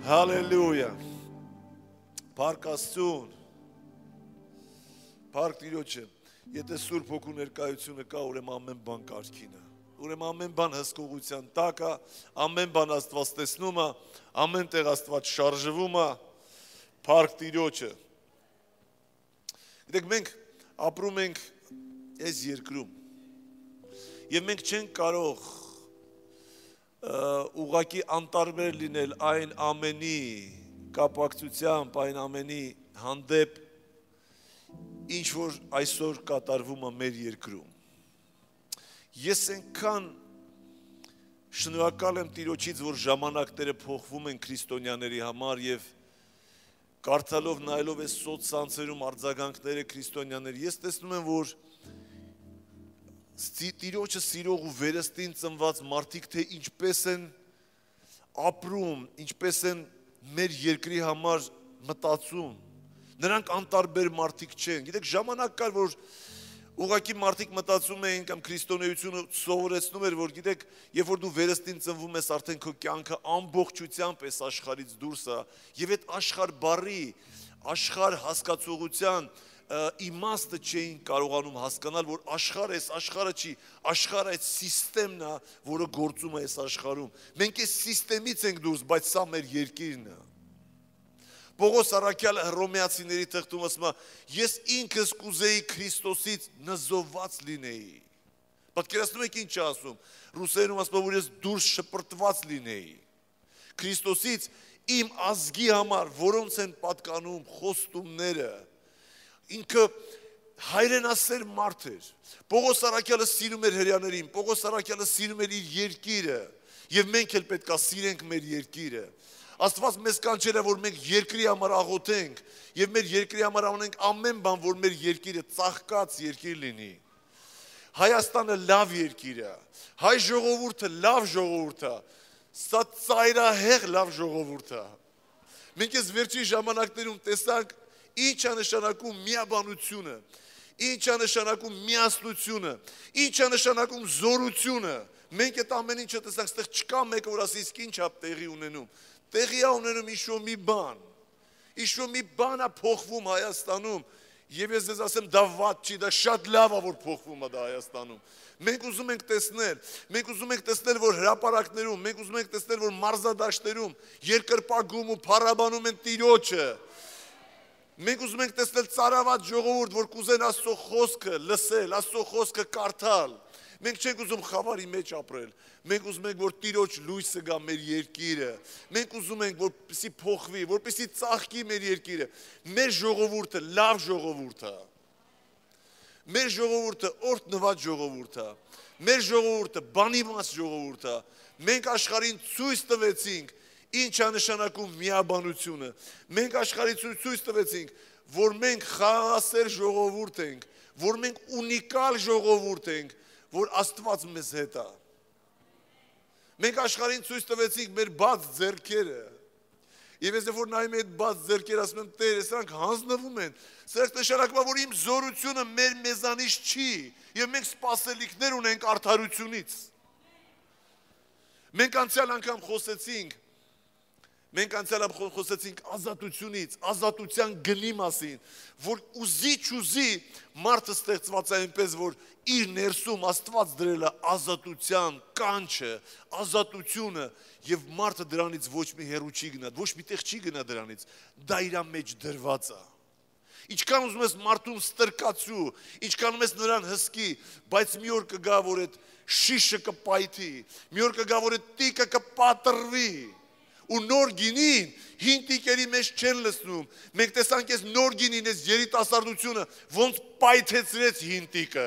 Հալելույա։ Փառք Աստծուն։ Փառք Տիրոջը։ Եթե Սուրբ Հոգու ներկայությունը կա, ուրեմն ամեն բան կարգին է։ Ուրեմն ամեն բան հսկողության տակ է, ամեն բան Աստված տեսնում է, ամեն տեղ Աստված շարժվում է։ Փառք Տիրոջը։ Գիտեք, մենք ապրում ենք այս երկրում։ Եվ մենք չենք կարող ուղղակի անտարբեր լինել այն ամենի կապակցությամբ, այն ամենի հանդեպ, ինչ որ այսօր կատարվում է մեր երկրում։ Ես այնքան շնորհակալ եմ Տիրոջից, որ ժամանակները փոխվում են քրիստոնյաների համար եւ կարդալով, նայելով այս սոցցանցերում արձագանքները քրիստոնյաների, ես տեսնում եմ, որ Տիրոջը սիրող ու վերստին ծնված մարդիկ թե ինչպես են ապրում, ինչպես են մեր երկրի համար մտածում, նրանք անտարբեր մարդիկ չեն։ Գիտեք, ժամանակ կար, որ ուղղակի մարդիկ մտածում էին կամ քրիստոնեությունը սովորեցնում էր, որ գիտեք, երբ որ դու վերստին ծնվում ես, արդեն քո կյանքը ամբողջությամբ այս աշխարհից դուրս է, եւ այդ աշխարհ բառի, աշխարհ հասկացողության իմաստը չէին կարողանում հասկանալ, որ աշխարհը չի, աշխարհը այդ սիստեմն է, որը գործում է այս աշխարհում։ Մենք այս սիստեմից ենք դուրս, բայց սա մեր երկիրն է։ Պողոս առաքյալը հռոմեացիների թղթում ասում է, ես ինքս կուզեի Քրիստոսից նզովված լինեի։ Պատկերացնում եք ինչ է ասում։ Ռուսերենում ասում է, որ ես դուրս շպրտված լինեի Քրիստոսից իմ ազգի համար, որոնց են պատկանում խոստումները։ Ինքը հայրենասեր մարդ էր։ Պողոս առաքյալը սիրում էր հրեաներին, Պողոս առաքյալը սիրում էր իր երկիրը, եւ մենք էլ պետք է սիրենք մեր երկիրը։ Աստված մեզ կանչել է, որ մենք երկրի համար աղոթենք եւ մեր երկրի համար անենք ամեն բան, որ մեր երկիրը ծաղկած երկիր լինի։ Հայաստանը լավ երկիր է, հայ ժողովուրդը լավ ժողովուրդ է, սա ծայրահեղ լավ ժողովուրդ է։ Մենք այս վերջին ժամանակներում տեսանք ինչ է նշանակում միաբանությունը, ինչ է նշանակում միասնությունը, ինչ է նշանակում զորությունը։ Մենք այդ ամեն ինչը տեսանք, այստեղ չկա մեկը, որ ասի, իսկ ինչ է տեղի ունենում։ Տեղի է ունենում ինչ-որ մի բան։ Ինչ-որ մի բան է փոխվում Հայաստանում, եւ ես ձեզ ասեմ, դա վատ չի, դա շատ լավ է, որ փոխվում է դա Հայաստանում։ Մենք ուզում ենք տեսնել, որ հրապարակներում, մենք ուզում ենք տեսնել, որ մարզադաշտերում երկրպագում ու փառաբանում են Տիրոջը։ Մենք ուզում ենք տեսնել ծարաված ժողովուրդ, որ կուզեն Աստծո խոսքը լսել, Աստծո խոսքը կարդալ։ Մենք չենք ուզում խավարի մեջ ապրել։ Մենք ուզում ենք, որ Տիրոջ լույսը գա մեր երկիրը։ Մենք ուզում ենք, որպեսզի փոխվի, որպեսզի ծաղկի մեր երկիրը։ Մեր ժողովուրդը լավ ժողովուրդ է։ Մեր ժողովուրդը օրհնված ժողովուրդ է։ Մեր ժողովուրդը բանիմաց ժողովուրդ է։ Մենք աշխարհին ցույց տվեցինք ինչ է նշանակում միաբանությունը։ Մենք աշխարհին ցույց տվեցինք, որ մենք խաղաղասեր ժողովուրդ ենք, որ մենք ունիկալ ժողովուրդ ենք, որ Աստված մեզ հետ է։ Մենք աշխարհին ցույց տվեցինք մեր բաց ձեռքերը։ Եվ ես որ նայում եմ այդ բաց ձեռքերը, ասում եմ, Տեր, սրանք հանձնվում են։ Սրանք նշանակում է, որ իմ զորությունը մեզանից չի, եւ մենք սպասելիքներ ունենք արդարությունից։ Մենք անցյալ անգամ խոսեցինք ազատությունից, ազատության գնի մասին, որ ուզի մարդը ստեղծված է այնպես, որ իր ներսում Աստված դրել է ազատության կանչը, ազատությունը, եւ մարդը դրանից ոչ մի հեռու չի գնա, ոչ մի տեղ չի գնա դրանից, դա իր մեջ դրված է։ Ինչքան ուզում ես մարդուն ստրկացու, ինչքան ես նրան հսկի, բայց մի օր կգա, որ այդ շիշը կպայթի, մի օր կգա, որ այդ տիկը կպատրվի։ Ու նոր գինին հին տիկերի մեջ չեն լսնում։ Մենք տեսանք այս նոր գինին, այս երիտասարդությունը ոնց պայթեցրեց հին տիկը։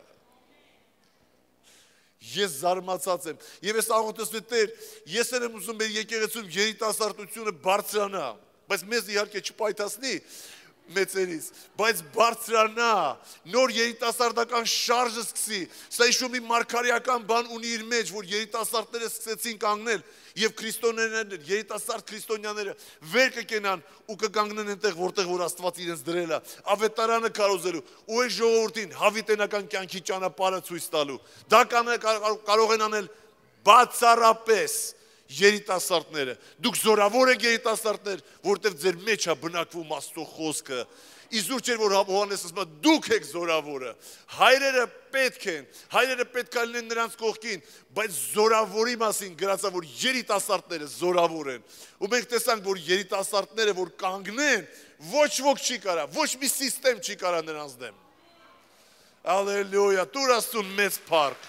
Ես զարմացած եմ։ Եվ ես աղոթեցի, Տեր, ես եմ ուզում մեր եկեղեցում երիտասարդությունը բարձրանա, բայց մեզ իհարկե չպայթացնի մեծերից, բայց բարձրանա, նոր երիտասարդական շարժը սկսի։ Սա ինչ-որ մի մարգարեական բան ունի իր մեջ, որ երիտասարդները սկսեցին կանգնել եւ քրիստոնյաները, երիտասարդ քրիստոնյաները վեր կկենան ու կկանգնեն այնտեղ, որտեղ որ Աստված իրենց դրել է, ավետարանը քարոզելու ու այս ժողովրդին հավիտենական կյանքի ճանապարհը ցույց տալու։ Դա կարող են անել բացառապես երիտասարդները, դուք զորավոր եք երիտասարդներ, որովհետև ձեր մեջ է բնակվում Աստծո խոսքը։ Իզուր չէր, որ Հովհաննես ասում է, դուք եք զորավորը։ Հայրերը պետք են, հայրերը պետք է լինեն նրանց կողքին, բայց զորավորի մասին գրած է, որ երիտասարդները զորավոր են։ Ու մենք տեսանք, որ երիտասարդները, որ կանգնեն, ոչ ոք չի կարա, ոչ մի սիստեմ չի կարա նրանց դեմ։ Ալելույա, տուր Աստծուն մեծ փառք։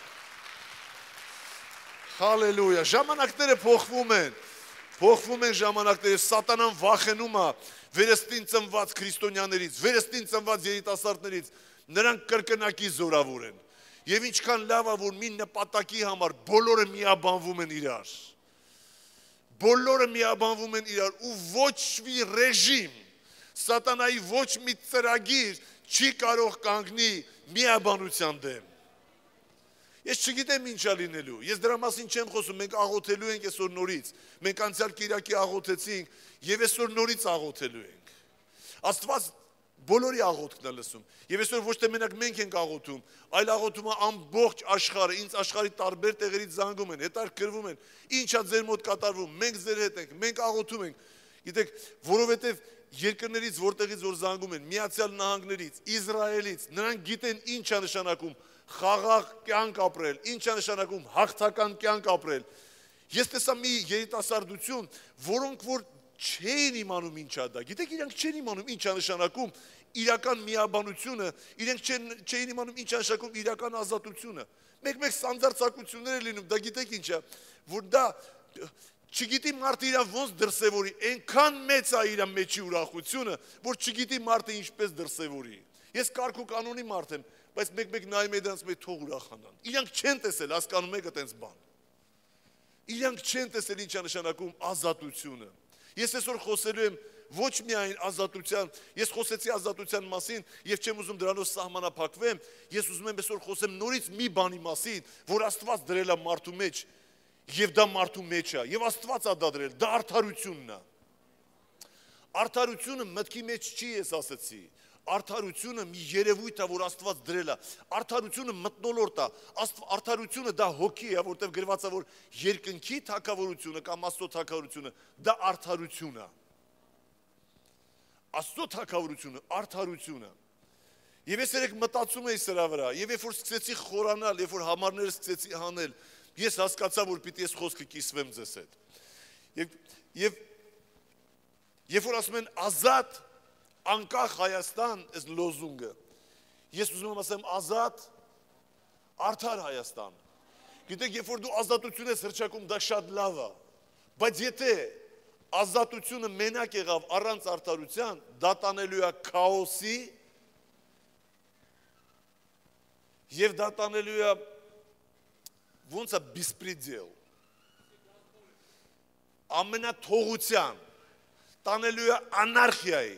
Հալելույա, ժամանակները փոխվում են ժամանակները, սատանան վախենում է վերստին ծնված քրիստոնյաներից, վերստին ծնված երիտասարդներից, նրանք կրկնակի զորավոր են։ Եվ ինչքան լավ է, որ մի նպատակի համար բոլորը միաբանվում են իրար։ Բոլորը միաբանվում են իրար ու ոչ մի ռեժիմ, սատանայի ոչ մի ծրագիր չի կարող կանգնի միաբանության դեմ։ Ես չգիտեմ ինչ է լինելու, ես դրա մասին չեմ խոսում, մենք աղոթելու ենք այսօր նորից, մենք անցյալ կիրակի աղոթեցինք և այսօր նորից աղոթելու ենք։ Աստված բոլորի աղոթքն է լսում, և այսօր ոչ թե մենակ մենք ենք աղոթում, այլ աղոթում է ամբողջ աշխարհը, ինձ աշխարհի տարբեր տեղերից զանգում են, հետաքրքրվում են, ինչ է ձեր մոտ կատարվում, մենք ձեր հետ ենք, մենք աղոթում ենք, գիտեք, որովհետև երկրներից որտեղից որ զանգում են, Միացյալ Նահանգներից, Իսրայելից, նրանք գիտեն ինչ է նշանակում խաղաղ կյանք ապրել, ինչ է նշանակում հաղթական կյանք ապրել։ Ես տեսա մի երիտասարդություն, որոնք որ չէին իմանում ինչ է դա, գիտեք իրանք չեն իմանում ինչ է նշանակում իրական միաբանությունը, իրենք չէին imանում ինչ է նշանակում իրական ազատությունը։ Մեկ-մեկ սանձարձակություններ են լինում, դա գիտեք ինչ է, որ դա չգիտի մարդը իրան ոնց դրսևորի, այնքան մեծ է իր մեջի ուրախությունը, որ չգիտի մարդը ինչպես դրսևորի։ Ես կարգ ու կանոնի մարդ եմ, բայց մեկ-մեկ նայում է դրանց մեջ թող ուրախանան։ Իրանք չեն տեսել, հասկանում եք այդպես բան։ Իրանք չեն տեսել ինչ է նշանակում ազատությունը։ Ես այսօր խոսելու եմ ոչ միայն ազատության, ես խոսեցի ազատության մասին եւ չեմ ուզում դրանով սահմանափակվեմ, ես ուզում եմ այսօր խոսեմ նորից մի բանի մասին, որ Աստված դրել է մարդու մեջ եւ դա մարդու մեջ է եւ Աստված է դա դրել, դա արդարությունն է։ Արդարությունը մտքի մեջ չի, ես ասացի։ Արդարությունը մի երևույթ է, որ Աստված դրել է։ Արդարությունը մթնոլորտ է։ Արդարությունը դա հոգի է, որտեղ գրված է, որ երկնքի թագավորությունը կամ Աստծո թագավորությունը դա արդարություն է։ Աստծո թագավորությունը արդարություն է։ Եվ ես երեք մտածում էի սրա վրա, եւ երբ որ սկսեցի խորանալ, երբ որ համարները սկսեցի հանել, ես հասկացա, որ պիտի ես խոսքը կիսվեմ ձեզ հետ։ Երբ որ ասում են ազատ անկախ Հայաստան, այս լոզունգը, ես ուզում եմ ասեմ ազատ, արդար Հայաստան։ Գիտեք, երբ որ դու ազատություն ես հռչակում, դա շատ լավ է, բայց եթե ազատությունը մենակ եղավ առանց արդարության, դա տանելու է քաոսի և դա տանելու է ոնց է բիսպրիդել, ամենաթողության, տանելու է անարխիայի,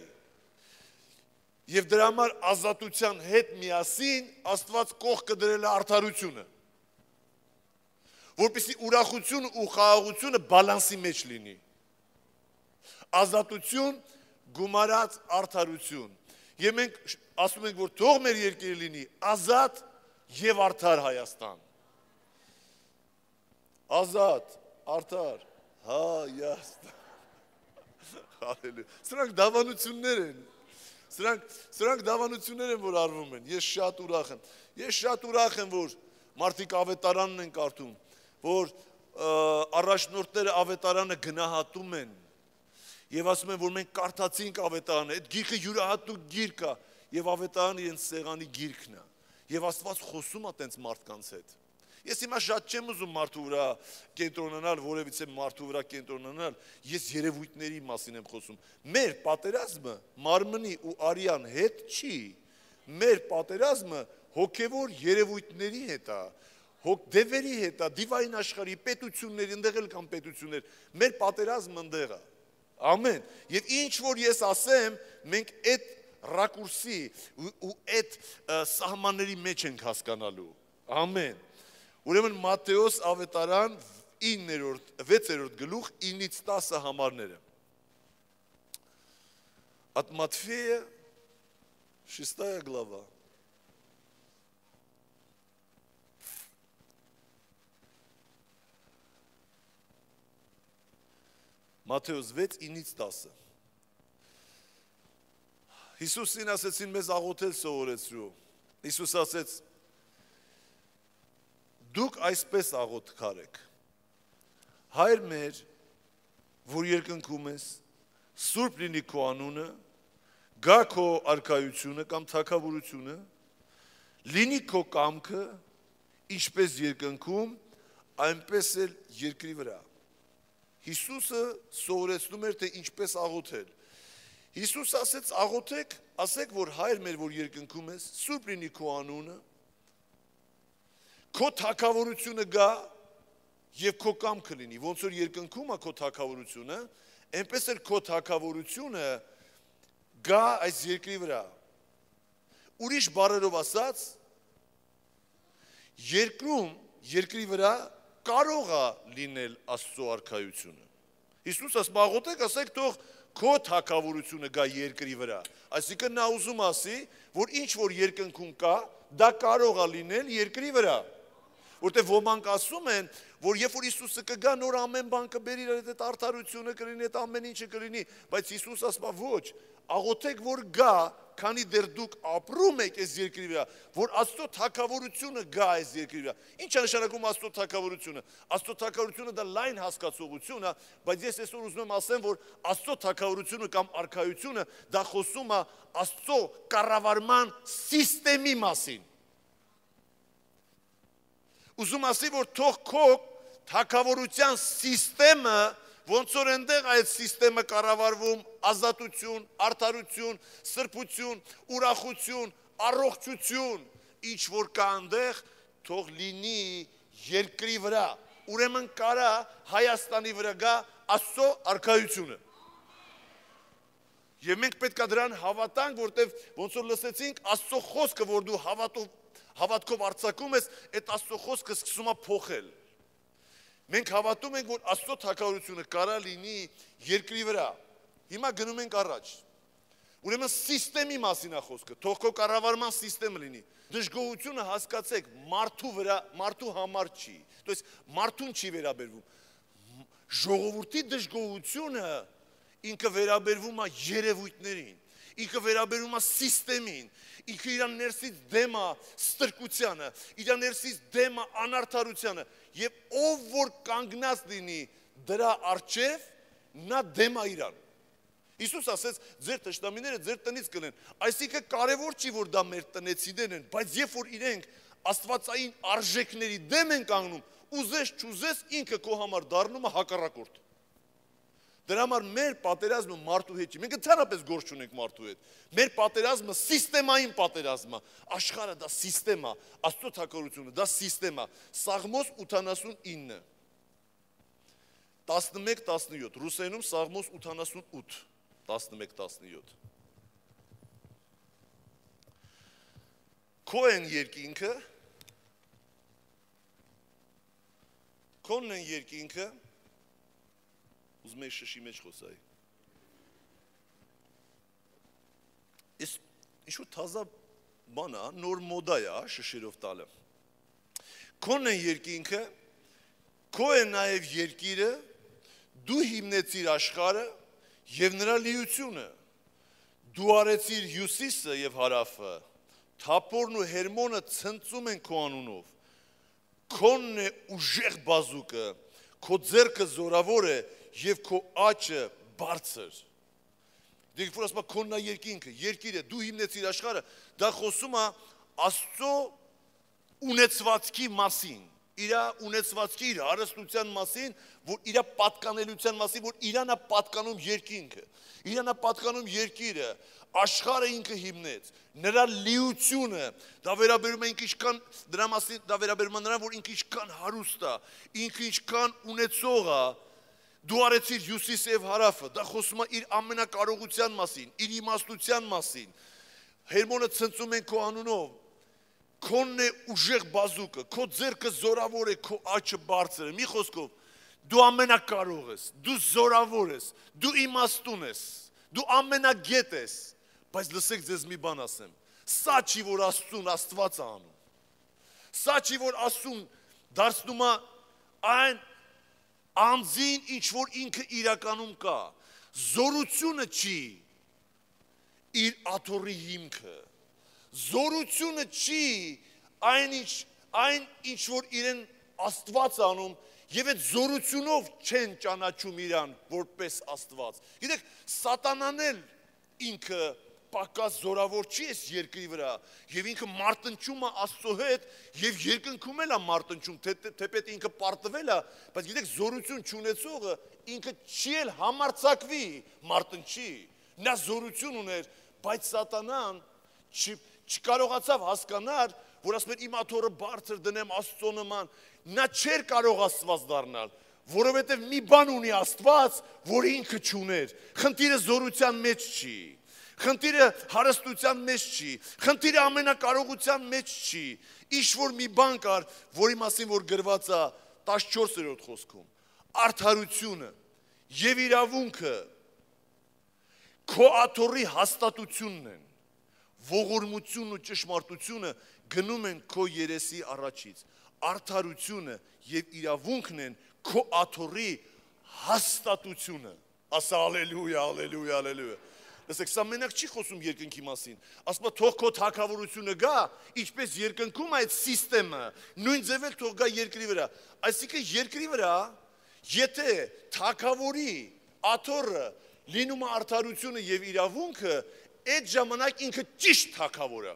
և դրա համար ազատության հետ միասին Աստված կողքը դրել է արդարությունը, որպեսզի ուրախությունը ու խաղաղությունը բալանսի մեջ լինի։ Ազատություն գումարած արդարություն։ Եվ մենք ասում ենք, որ թող մեր երկիրը լինի ազատ և արդար Հայաստան։ Ազատ, արդար, Հայաստան։ Սրանք դավանություններ են։ Սրանք դավանություններ են, որ արվում են, ես շատ ուրախ եմ, որ մարդիկ ավետարանն են կարդում, որ առաջնորդները ավետարանը գնահատում են, և ասում են, որ մենք կարդացինք ավետարանը, այդ գիրքը յուրահատուկ գիրք է, և ավետարանը իրենց սեղանի գիրքն է, և Աստված խոսում է տենց մարդկանց հետ։ Ես հիմա շատ չեմ ուզում մարդու վրա կենտրոնանալ, որևիցե մարդու վրա կենտրոնանալ, ես երևույթների մասին եմ խոսում։ Մեր պատերազմը մարմնի ու արյան հետ չի, մեր պատերազմը հոգևոր երևույթների հետ է, դևերի հետ է, դիվային աշխարհի պետությունների, ընդեղ էլ կան պետություններ, մեր պատերազմը ընդեղ է, ամեն, և ինչ որ ես ասեմ, մենք այդ ռակուրսի ու այդ սահմանների մեջ ենք հասկանալու, ամեն։ Ուրեմն Մատթեոս ավետարան 6-րդ գլուխ 9-ից 10 համարները։ От Матфея 6 глава. Մատթեոս 6:9-10։ Հիսուսին ասեցին մեզ աղոթել սովորեցրու։ Հիսուս ասեց. Դուք այսպես աղոթքարեք. Հայր մեր, որ երկնքում ես, սուրբ լինի քո անունը, գա քո արքայությունը կամ թագավորությունը, լինի քո կամքը, ինչպես երկնքում, այնպես էլ երկրի վրա։ Հիսուսը սովորեցնում էր, թե ինչպես աղոթել։ Հիսուս ասեց աղոթեք, ասեք, որ հայր մեր, որ երկնքում ես, սուրբ լինի քո անունը, քո թագավորությունը գա եւ քո կամքը լինի, ոնց որ երկնքում է քո թագավորությունը, այնպես էլ քո թագավորությունը գա այս երկրի վրա։ Ուրիշ բառերով ասած, երկրի վրա կարող է լինել Աստծո արքայությունը։ Հիսուս ասում աղոթեք, ասեք թող քո թագավորությունը գա երկրի վրա։ Այսինքն նա ուզում ասի, որ ինչ որ երկնքում կա, դա կարող է լինել երկրի վրա։ Որտեղ ոմանք ասում են, որ երբ որ Հիսուսը կգա, նոր ամեն բան կբերի իր այդ արդարությունը կլինի, այդ ամեն ինչը կլինի, բայց Հիսուս ասում ոչ, աղոթեք որ գա, քանի դեռ դուք ապրում եք այս երկրի վրա, որ Աստծո թագավորությունը գա այս երկրի վրա։ Ինչ է նշանակում Աստծո թագավորությունը։ Աստծո թագավորությունը դա լայն հասկացողություն է, բայց ես այսօր ուզում եմ ասեմ, որ Աստծո թագավորությունը կամ արքայությունը դա խոսում է Աստծո կառավարման սիստեմի մասին։ Ուզում ասի, որ թող քո թագավորության սիստեմը, ոնց որ այնտեղ այդ սիստեմը կառավարվում ազատություն, արդարություն, սրբություն, ուրախություն, առողջություն, ինչ որ կա այնտեղ, թող լինի երկրի վրա։ Ուրեմն կարա Հայաստանի վրա գա Աստծո արքայությունը։ Եվ մենք պետք է դրան հավատանք, որտեղ ոնց որ լսեցինք Աստծո խոսքը, որ դու հավատքով արձակում ես, այդ Աստծո խոսքը սկսում է փոխել։ Մենք հավատում ենք, որ Աստծո թագավորությունը կարա լինի երկրի վրա։ Հիմա գնում ենք առաջ։ Ուրեմն սիստեմի մասին է խոսքը, թող քո կառավարման սիստեմը լինի։ Դժգոհությունը հասկացեք, մարդու համար չի։ То есть մարդուն չի վերաբերվում։ Ժողովրդի դժգոհությունը ինքը վերաբերվում է երևույթներին, ինքը վերաբերվում է սիստեմին, ինքը իր ներսից դեմ է ստրկությանը, իր ներսից դեմ է անարդարությանը, եւ ով որ կանգնած լինի դրա առջև, նա դեմ է իրան։ Հիսուս ասեց, ձեր թշնամիները ձեր տնից կլեն, այսինքն կարևոր չի, որ դա մեր տնեցիներն են, բայց երբ որ իրենք աստվածային արժեքների դեմ են կանգնում, ուզես չուզես ինքը քո համար դառնում է հակառակորդ։ Դրա համար մեր պատերազմը մարդու հետ չի, մենք ընդհանրապես գործ չունենք մարդու հետ։ Մեր պատերազմը սիստեմային պատերազմ է, աշխարհը դա սիստեմ է, Աստծո թագավորությունը դա սիստեմ է։ Սաղմոս 89 11-17, ռուսերենում Սաղմոս 88 11-17։ Քո են երկինքը, քոնն են երկինքը, ուզում եմ շշի մեջ խոսայի։ Ես ինչ-որ թազա բան է, նոր մոդա է, շշերով տալը։ Քոնն են երկինքը, քո է նաև երկիրը, դու հիմնեցիր աշխարհը եւ նրա լիությունը, դու արեցիր հյուսիսը եւ հարավը, թափորն ու հերմոնը ցնծում են քո անունով, քոնն է ուժեղ բազուկը, քո ձեռքը զորավոր է եւ քո աչը բարձր։ Դեք որ ասում քոնն է երկինքը, երկիրը, դու հիմնեցիր աշխարհը, դա խոսում է Աստծո ունեցվածքի մասին, իր ունեցվածքի, իր հարստության մասին, որ իր պատկանելիության մասին, որ իրան է պատկանում երկինքը, իրան է պատկանում երկիրը, աշխարհը ինքը հիմնեց, նրա լիությունը, դա վերաբերում է ինքը ինչքան դրա մասին, դա վերաբերում է նրան, որ ինքը ինչքան հարուստ է, ինքը ինչքան ունեցող է, դու արեցիր հյուսիսը եւ հարավը, դա խոսում է իր ամենակարողության մասին, իր իմաստության մասին, հերմոնը ցնծում են քո անունով, քոնն է ուժեղ բազուկը, քո ձեռքը զորավոր է, քո աչը բարձր է, մի խոսքով, դու ամենակարող ես, դու զորավոր ես, դու իմաստուն ես, դու ամենագետ ես, բայց լսեք ձեզ մի բան ասեմ, սա չի, որ Աստծուն Աստված է անում, սա չի, որ Աստծուն դարձնում է այն, Անձին ինչ որ ինքը իրականում կա, զորությունը չի իր աթոռի հիմքը, զորությունը չի այն ինչ որ իրեն Աստված անում եւ այդ զորությունով չեն ճանաչում իրան որպես Աստված։ Գիտեք, սատանան էլ ինքը պակաս զորավոր չի այս երկրի վրա եւ ինքը մարտնչում է Աստծո հետ եւ երկնքում էլ է մարտնչում, թեպետ ինքը պարտվել է, բայց գիտեք զորություն չունեցողը ինքը չի էլ համարձակվի մարտնչի։ Նա զորություն ուներ, բայց սատանան չկարողացավ հասկանալ, որ ասում էր իմ աթոռը բարձր դնեմ Աստծո նման, նա չէր կարող Աստված դառնալ, որովհետեւ մի բան ունի Աստված, որ ինքը չուներ։ Խնդիրը զորության մեջ չի։ Խնդիրը հարստության մեջ չի, խնդիրը ամենակարողության մեջ չի, ինչ որ մի բան կար, որի մասին որ գրված է 14-րդ խոսքում, արդարությունը եւ իրավունքը քո աթոռի հաստատությունն են, ողորմությունն ու ճշմարտությունը գնում են քո երեսի առաջից, արդարությունը եւ իրավունքն են քո աթոռի հաստատությունը, ասա ալելույա, ալելույա, ալելույա։ Լսեք, սա մենակ չի խոսում երկնքի մասին, ասում է թող քո թագավորությունը գա, ինչպես երկնքում այդ սիստեմը, նույն ձև էլ թող գա երկրի վրա, այսինքն երկրի վրա, եթե թագավորի աթոռը լինում է արդարությունը եւ իրավունքը, այդ ժամանակ ինքը ճիշտ թագավոր է։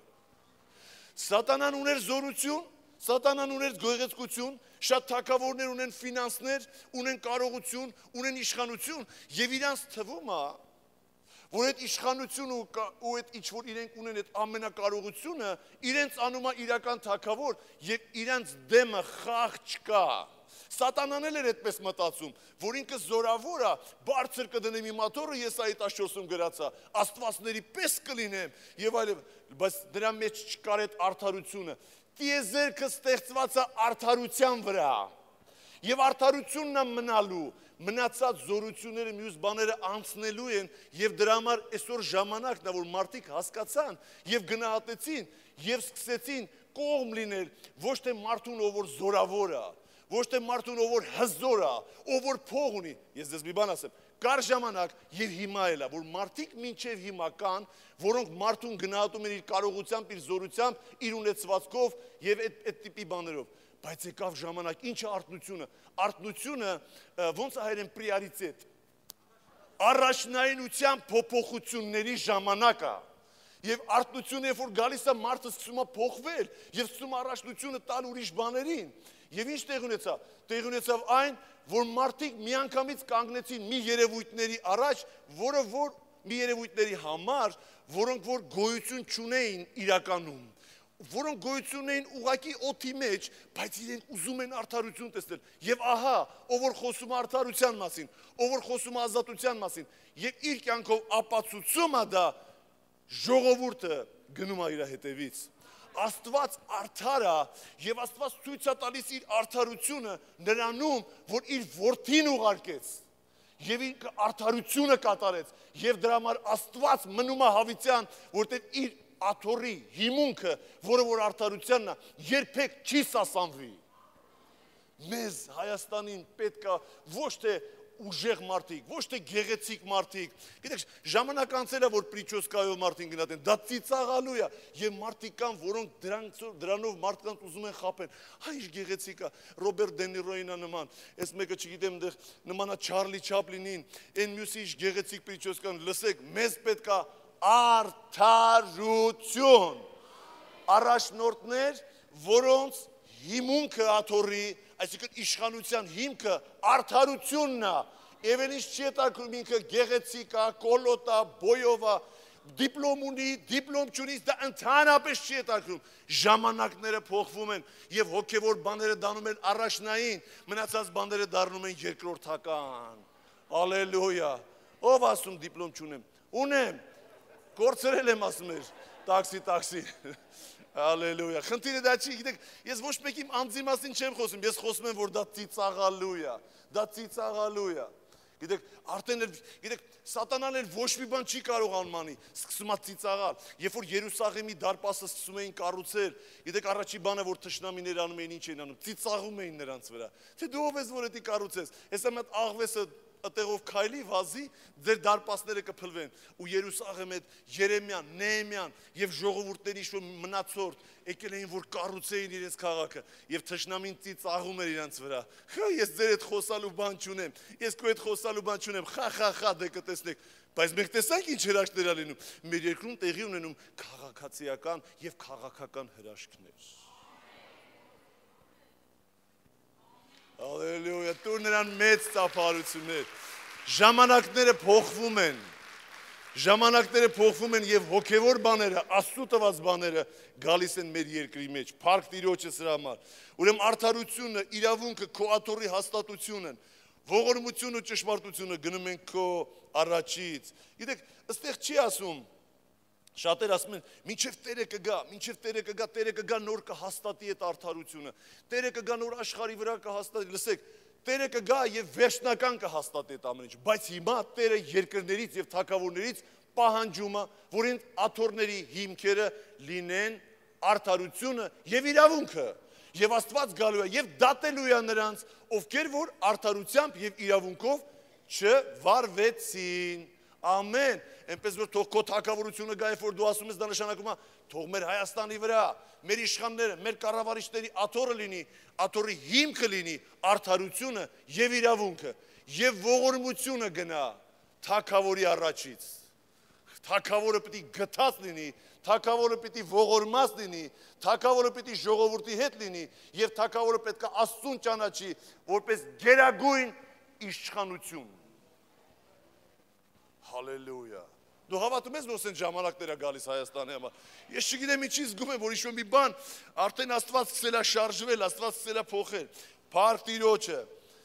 Սատանան ուներ զորություն, սատանան ուներ գեղեցկություն, շատ թագավորներ ունեն ֆինանսներ, ունեն կարողություն, ունեն իշխանություն եւ իրանց թվում է որ այդ իշխանությունը ու այդ ինչ որ իրենք ունեն այդ ամենակարողությունը իրենց անում է իրական թագավոր եւ իրենց դեմը խաղ չկա։ Սատանան էլ էր այդպես մտածում, որ ինքը զորավոր է, բարձր կդնեմ իմ աթոռը, ես այդ 14-ում գրածա, աստվածների պես կլինեմ եւ այլն, բայց դրա մեջ չկար այդ արդարությունը։ Տիեզերքը ստեղծված է արդարության վրա։ Եվ արդարությունն է մնալու, մնացած զորությունները մյուս բաները անցնելու են եւ դրա համար այսօր ժամանակն է որ մարդիկ հասկացան եւ գնահատեցին եւ սկսեցին կողմ լինել ոչ թե մարդուն ով որ զորավոր է, ոչ թե մարդուն ով որ հզոր է, ով որ փող ունի։ Ես դες մի բան ասեմ, կար ժամանակ եւ հիմա էլ է որ մարդիկ մինչեւ հիմա կան, որոնք մարդուն գնահատում են իր կարողությամբ, իր զորությամբ, իր ունեցվածքով եւ այդ տիպի բաներով։ Բայց եկավ ժամանակ, ինչ է արտնությունը։ Արտնությունը ոնց է հայերեն պրիորիտետ։ Առաջնայինության փոփոխությունների ժամանակ է։ Եվ արտնությունը երբ որ գալիս է մարդը սկսում է փոխվել եւ սկսում է առաջնությունը տալ ուրիշ բաներին։ Եվ ինչ տեղ ունեցավ։ Տեղ ունեցավ այն, որ մարդիկ միանգամից կանգնեցին մի երևույթների առաջ, որը որ մի երևույթների համար, որոնք որ գոյություն չունեին իրականում, որոնք գոյություն էին ուղակի օդի մեջ, բայց իրենք ուզում են արդարություն տեսնել։ Եվ ահա, ով որ խոսում է արդարության մասին, ով որ խոսում է ազատության մասին, եւ իր կյանքով ապացուցում է դա, ժողովուրդը գնում է իր հետևից։ Աստված արդար է եւ Աստված ցույց է տալիս իր արդարությունը նրանում, որ իր որդին ուղարկեց եւ ինքը արդարությունը կատարեց եւ դրա համար Աստված մնում է հավիտյան, որտեղ իր աթոռի հիմունքը, որը որ արդարությանն է, երբեք չի սասանվի։ Մեզ Հայաստանին պետք է ոչ թե ուժեղ մարդիկ, ոչ թե գեղեցիկ մարդիկ։ Գիտեք, ժամանակ անցել է, որ պրիչոսկայով մարդին գնահատեն, դա ծիծաղալու է, եւ մարդիկ կան, որոնք դրանով մարդկանց ուզում են խաբեն։ Հայ ինչ գեղեցիկ է, Ռոբերտ Դե Նիրոյին է նման, այս մեկը չգիտեմ, դեռ նման է Չարլի Չապլինին, այն մյուսի ինչ գեղեցիկ պրիչոսկան, լսեք, մեզ պետք է արդարություն, առաջնորդներ, որոնց հիմունքը աթոռի, այսինքն իշխանության հիմքը արդարությունն է, եւ էլ ինչ չի հետաքրում ինքը գեղեցիկ է, կոլոտ է, բոյով է, դիպլոմ ունի, դիպլոմ չունի, դա ընդհանրապես չի հետաքրում։ Ժամանակները փոխվում են եւ հոգեվոր բաները դառնում են առաջնային, մնացած բաները դառնում են երկրորդական։ Ալելույա։ Ով ասում դիպլոմ չունեմ։ Ունեմ։ Կորցրել եմ ասում էր, տաքսի։ Ալելույա։ Խնդիրը դա չի, գիտեք, ես ոչ մեկի անձի մասին չեմ խոսում, ես խոսում եմ, որ դա ծիծաղալու է, դա ծիծաղալու է։ Գիտեք, արդեն գիտեք, սատանան էլ ոչ մի բան չի կարող անմանի, սկսում է ծիծաղալ։ Երբ որ Երուսաղեմի դարպասը սկսում էին կառուցել, գիտեք, առաջի բանը, որ թշնամիներ անում էին, ինչ էին անում, ծիծաղում էին նրանց վրա։ Թե դու ով ես, որ դա կառուցես։ Հեսա մատ աղվեսը այդտեղով քայլի վազի, ձեր դարպասները կփլվեն։ Ու Երուսաղեմ այդ Երեմյան, Նեհեմյան եւ ժողովուրդների ինչ-որ մնացորդ եկել էին, որ կառուցեին իրենց քաղաքը, եւ թշնամին ծիծաղում էր իրենց վրա։ Խա ես ձեր հետ խոսալու բան չունեմ, ես քո հետ խոսալու բան չունեմ, խա դե կտեսնեք։ Բայց մենք տեսանք ինչ հրաշքներ ա լինում։ Մեր երկրում տեղի ունենում քաղաքացիական եւ քաղաքական հրաշքներ։ Հալելույա, տուր նրան մեծ ծափարություններ։ Ժամանակները փոխվում են։ Ժամանակները փոխվում են եւ հոգեվոր բաները, Աստծո տված բաները գալիս են մեր երկրի մեջ։ Փառք Տիրոջը սրա համար։ Ուրեմն արդարությունը, իրավունքը, քո աթոռի հաստատությունն, ողորմությունը ու ճշմարտությունը գնում են քո առաջից։ Գիտեք, այստեղ չի ասում, շատեր ասում են, մինչև Տերը կգա, Տերը կգա նոր կհաստատի այդ արդարությունը։ Տերը կգա նոր աշխարհի վրա կհաստատի, լսեք, Տերը կգա եւ վերջնական կհաստատի այդ ամեն ինչ, բայց հիմա Տերը երկրներից եւ թագավորներից պահանջում է, որ այն աթոռների հիմքերը լինեն արդարությունը եւ իրավունքը։ Եվ Աստված գալու է եւ դատելու է նրանց, ովքեր որ արդարությամբ եւ իրավունքով չվարվեցին։ Ամեն, այնպես որ թող քո թագավորությունը գա, երբ որ դու ասում ես, դա նշանակում է, թող մեր Հայաստանի վրա, մեր իշխանները, մեր կառավարիչների աթոռը լինի, աթոռի հիմքը լինի արդարությունը եւ իրավունքը, եւ ողորմությունը գնա թագավորի առաջից։ Թագավորը պիտի գթած լինի, թագավորը պիտի ողորմած լինի, թագավորը պիտի ժողովրդի հետ լինի, եւ թագավորը պետք է Աստծուն ճանաչի, որպես գերագույն իշխանություն։ Հալելույա։ Դու հավատում ես, որ ասեն ժամանակներ է գալիս Հայաստանի համար։ Ես չգիտեմ ինչի զգում եմ, որ ինչ-որ մի բան արդեն Աստված սկսել է շարժվել, Աստված սկսել է փոխել։ Փառք Տիրոջը։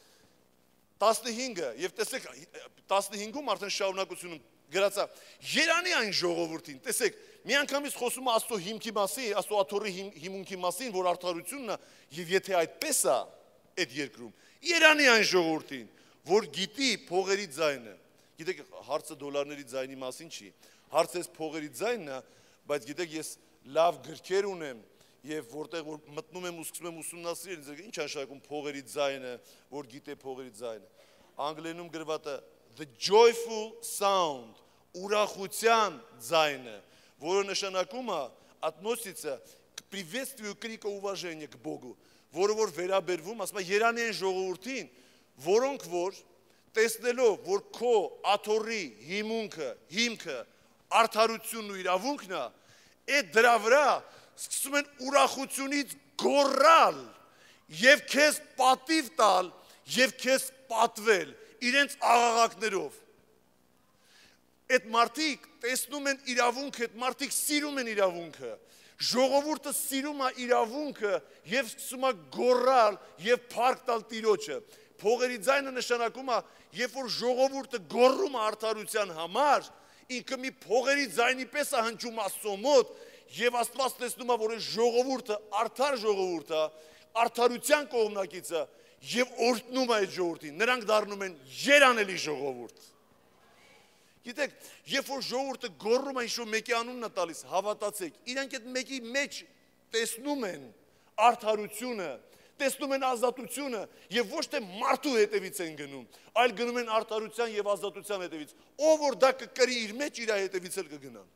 15-ը, եւ տեսեք 15-ում արդեն շարունակությունը գրած է։ Երանի այն ժողովրդին, տեսեք, մի անգամից խոսում է Աստծո հիմքի մասին, Աստծո աթոռի հիմունքի մասին, որ արդարությունն է, եւ եթե այդպես է այդ երկրում, երանի այն ժողովրդին, որ գիտի փողերի ձայնը։ Գիտեք, հարցը դոլարների ձայնի մասին չի, հարցը փողերի ձայնն է, բայց գիտեք, ես լավ գրքեր ունեմ եւ որտեղ որ մտնում եմ ու սկսում եմ ուսումնասիրել, ինչ նշանակում փողերի ձայնը, որ գիտե փողերի ձայնը։ Անգլերենում գրված է the joyful sound, ուրախության ձայնը, որը նշանակում է относится к приветствию крика уважения к Богу, որը որ վերաբերվում, ասում է երանի են ժողովրդին, որոնք որ տեսնելով, որ քո աթոռի հիմքը, արդարությունն ու իրավունքն է, այդ դրա վրա սկսում են ուրախությունից գոռալ եւ քեզ պատիվ տալ եւ քեզ պատվել իրենց աղաղակներով։ Այդ մարդիկ տեսնում են իրավունքը, այդ մարդիկ սիրում են իրավունքը։ Ժողովուրդը սիրում է իրավունքը եւ սկսում է գոռալ եւ փառք տալ Տիրոջը։ Փողերի ձայնը նշանակում է, երբ որ ժողովուրդը գոռում է արդարության համար, ինքը մի փողերի ձայնի պես է հնչում Աստծո մոտ, եւ Աստված տեսնում է, որ այս ժողովուրդը արդար ժողովուրդ է, արդարության կողմնակից է եւ օրհնում է այդ ժողովրդին։ Նրանք դառնում են երանելի ժողովուրդ։ Գիտեք, երբ որ ժողովուրդը գոռում է, ինչ-որ մեկի անունն է տալիս, հավատացեք, իրանք այդ մեկի մեջ տեսնում են արդարությունը, տեսնում են ազատությունը եւ ոչ թե մարդու հետևից են գնում, այլ գնում են արդարության եւ ազատության հետևից։ Ով որ դա կկրի իր մեջ, իր հետևից էլ կգնան։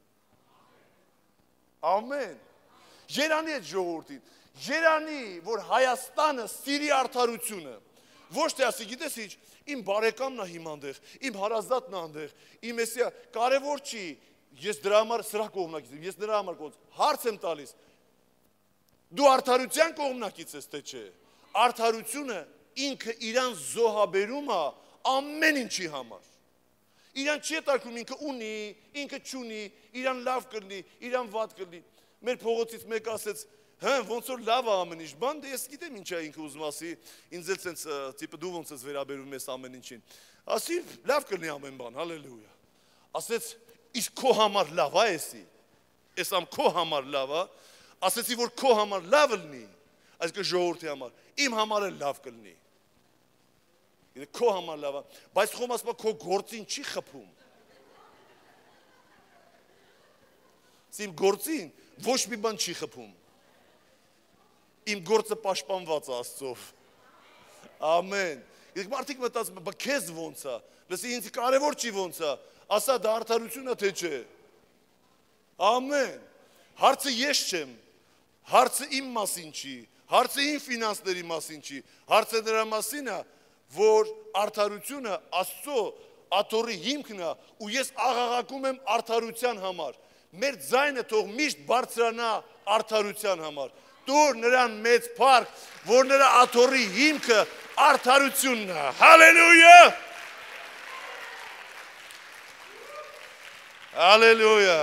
Ամեն։ Երանի այդ ժողովրդին, երանի, որ Հայաստանը սիրի արդարությունը, ոչ թե ասի, գիտես ինչ, իմ բարեկամն է հիմա այնտեղ, իմ հարազատն է այնտեղ, իմ էսիա, կարևոր չի, ես դրա համար սրա կողմնակից եմ, ես նրա համար կողմնակից, հարց եմ տալիս, դու արդարության կողմնակից ես, թե չէ, արդարությունը ինքը իրան զոհաբերում է ամեն ինչի համար, իրան չի հետաքրում, ինքը ունի, ինքը չունի, իրան լավ կլինի, իրան վատ կլինի, մեր փողոցից մեկ ասեց, ոնց որ լավ է ամեն ինչ, բան, դե ես գիտեմ ինչ է ինքը ուզում ասի, ինձ էլ սենց, տիպը դու ոնց ես վերաբերում ես ամեն ինչին, ասի, լավ կլինի ամեն բան, հալելույա, ասեց, իսկ քո համար լավ է էսի, ես ամ քո համար լավ է, ասեցի, որ քո համար լավ լինի, այսինքն ժողովրդի համար, իմ համար էլ լավ կլինի, Գիտեք, քո համար լավ է, բայց խոմ ասում քո գործին չի խփում։ Իմ գործին ոչ մի բան չի խփում։ Իմ գործը պաշտպանված է Աստծով։ Ամեն։ Իսկ մարդիկ մտածում են, բա քեզ ոնց է։ Լսի, ինձ կարևոր չի ոնց է։ Ասա դա արդարություն է թե չէ։ Ամեն։ Հարցը ես չեմ։ Հարցը իմ մասին չի։ Հարցը իմ ֆինանսների մասին չի։ Հարցը նրա մասին է, որ արդարությունը Աստծո աթոռի հիմքն է, ու ես աղաղակում եմ արդարության համար։ Մեր ձայնը թող միշտ բարձրանա արդարության համար։ Տուր նրան մեծ փառք, որ նրա աթոռի հիմքը արդարությունն է։ Հալելույա։ Հալելույա։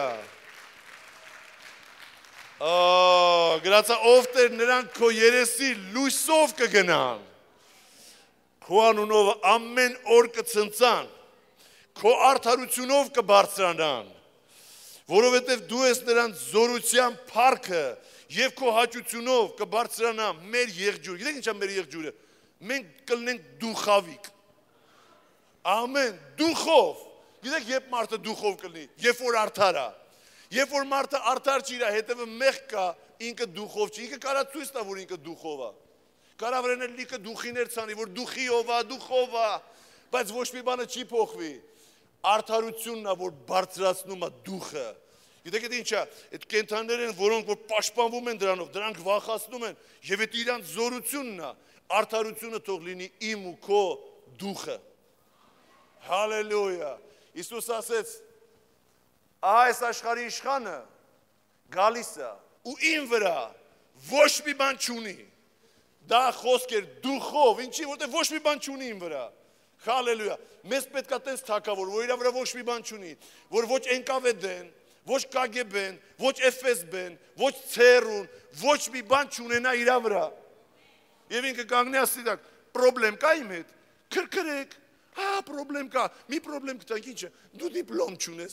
Գրածա ով տեր նրանք քո երեսի լույսով կգնան։ Քո անունով ամեն օր կցնցան, քո արդարությունով կբարձրանան, որովհետև դու ես նրանց զորության փառքը եւ քո հաճությունով կբարձրանա մեր եղջյուրը։ Գիտեք ինչա մեր եղջյուրը։ Մենք կլինենք դուխավիկ։ Ամեն, դուխով։ Գիտեք երբ մարդը դուխով կլինի, երբ որ արդար է։ Երբ որ մարդը արդար չի, իր հետևը մեղք կա, ինքը դուխով չի, ինքը կարա ցույց տա, որ ինքը դուխով է։ Կարա վրանել լիքը դուխիներ ցանի, որ դուխիով է, դուխով է, բայց ոչ մի բանը չի փոխվի։ Արդարությունն է, որ բարձրացնում է դուխը։ Գիտեք դա ինչա, այդ կենթանիներ են, որոնք որ պաշտպանվում են դրանով, դրանք վախացնում են, եւ այդ իրանց զորությունն է։ Արդարությունը թող լինի իմ ու քո դուխը։ Հալելույա։ Իսուս ասեց. այս աշխարհի իշխանը գալիս է ու ին վրա ոչ մի բան չունի։ Դա խոսք էր դուխով, ինչի, որտեղ ոչ մի բան չունի ին վրա։ Հալելույա։ Մեզ պետք է տես թակավոր, որ իր վրա ոչ մի բան չունի, որ ոչ NKVD-ն, ոչ KGB-ն, ոչ FSB-ն, ոչ ՑԵՌ-ն, ոչ մի բան չունենա իր վրա։ Եվ ինքը կանգնի ասի դակ, պրոբլեմ կա իմ հետ։ Քրքրեք։ Հա, պրոբլեմ կա։ Մի պրոբլեմ կտանք ինչ է։ Դու դիպլոմ չունես։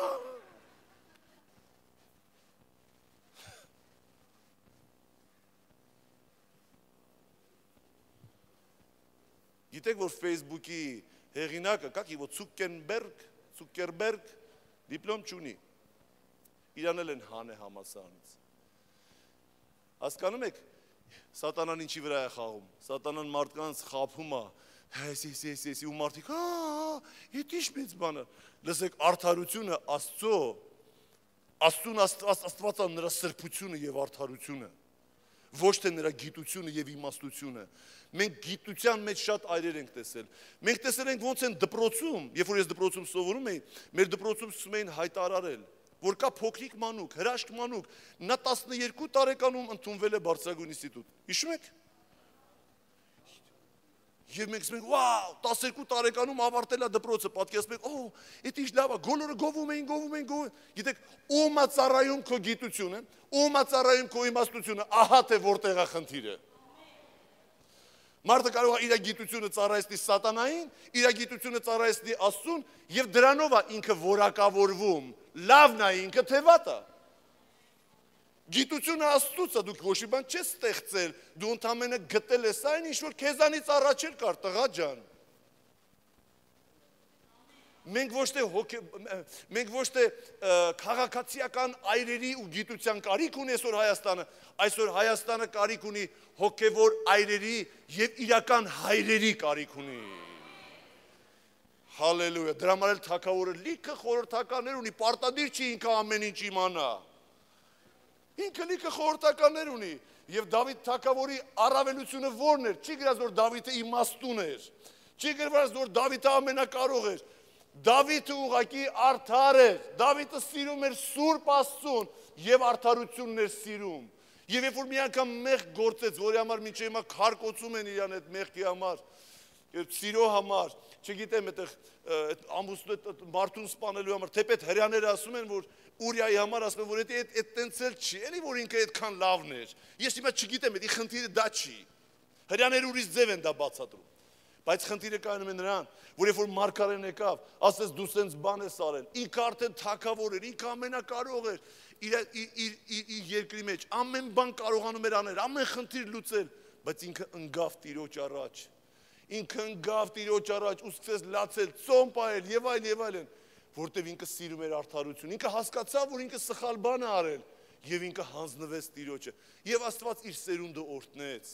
Գիտեք, որ Facebook-ի հեղինակը, как его Ցուկերբերգ դիպլոմ չունի։ Իրան էլ են հանե համալսարանից։ Հասկանում եք, սատանան ինչի վրա է խաղում։ Սատանան մարդկանց խաբում է։ Ես ու մարդիկ, այդ ինչ մեծ բան է։ Լսեք, արդարությունը Աստծուն Աստվածը նրա սրբությունը եւ արդարությունը, ոչ թե նրա գիտությունը եւ իմաստությունը։ Մենք գիտության մեջ շատ այրեր ենք տեսել։ Մենք տեսել ենք ոնց են դպրոցում, երբ որ ես դպրոցում սովորում էի, մեր դպրոցում սկսում էին հայտարարել, որ կա փոքրիկ մանուկ, հրաշք մանուկ, նա 12 տարեկանում ընդունվել է բարձրագույն ինստիտուտ։ Հիշում եք։ Եվ մենք ասում ենք, վաու, 12 տարեկանում ավարտել է դպրոցը, պատկերացնում ենք, այդ ինչ լավ է, գոլորը գովում էին։ Գիտեք, ում է ծառայում քո գիտությունը, ում է ծառայում քո իմաստությունը, ահա թե որտեղ է խնդիրը։ Մարդը կարող է իր գիտությունը ծառայեցնի սատանային, իր գիտությունը ծառայեցնի Աստծուն, եւ դրանով է ինքը որակավորվում։ Լավն է ինքը, թե վատը։ Գիտությունը Աստծուց է, դուք ոչ մի բան չես ստեղծել, դու ընդամենը գտել ես այն, ինչ որ քեզանից առաջ էր կար, տղա ջան։ Մենք ոչ թե քաղաքացիական այրերի ու գիտության կարիք ունի այսօր Հայաստանը, այսօր Հայաստանը կարիք ունի հոգևոր այրերի եւ իրական հայրերի կարիք ունի։ Հալելույա, դրա համար էլ թագավորը լիքը խորհրդականներ ունի, պարտադիր չի ինքը ամեն ինչ իմանա։ Ինքը լիքը խորհրդականներ ունի, եւ Դավիթ թագավորի առավելությունը ո՞րն էր։ Չի գրած որ Դավիթը իմաստուն էր։ Չի գրված որ Դավիթը ամենակարող էր։ Դավիթը ուղղակի արդար էր։ Դավիթը սիրում էր Սուրբ Աստծուն եւ արդարությունն էր սիրում։ Եվ երբ որ մի անգամ մեղք գործեց, որի համար մինչև հիմա քարկոծում են իրան այդ մեղքի համար, սիրո համար, չգիտեմ, այդ ամուսնու մարդուն սպանելու համար, թեպետ հрьяաները ասում են, որ Ուրիայի համար ասում են, որ այդ տենց էլ չի, էլի որ ինքը այդքան լավն էր։ Ես հիմա չգիտեմ, այդ խնդիրը դա չի։ Հрьяաները ուրիշ ձև են դա բացատրում։ Բայց խնդիրը կայանում է նրան, որ երբ որ Մարգարեն եկավ, ասես դու սենց բան ես արել, ինքը արդեն թագավոր էր, ինքը ամենակարող էր իր երկրի մեջ, ամեն բան կարողանում էր անել, ամեն խնդիր լուծել, բայց ինքը ընկավ Տիրոջ առաջ։ ինքը ընկավ Տիրոջ առաջ ու սկսեց լացել, ծոմ պահել եւ այլն, որտեւ ինքը սիրում էր արդարություն, ինքը հասկացավ, որ ինքը սխալ բան է արել եւ ինքը հանձնվեց Տիրոջը եւ Աստված իր սերունդը օրհնեց։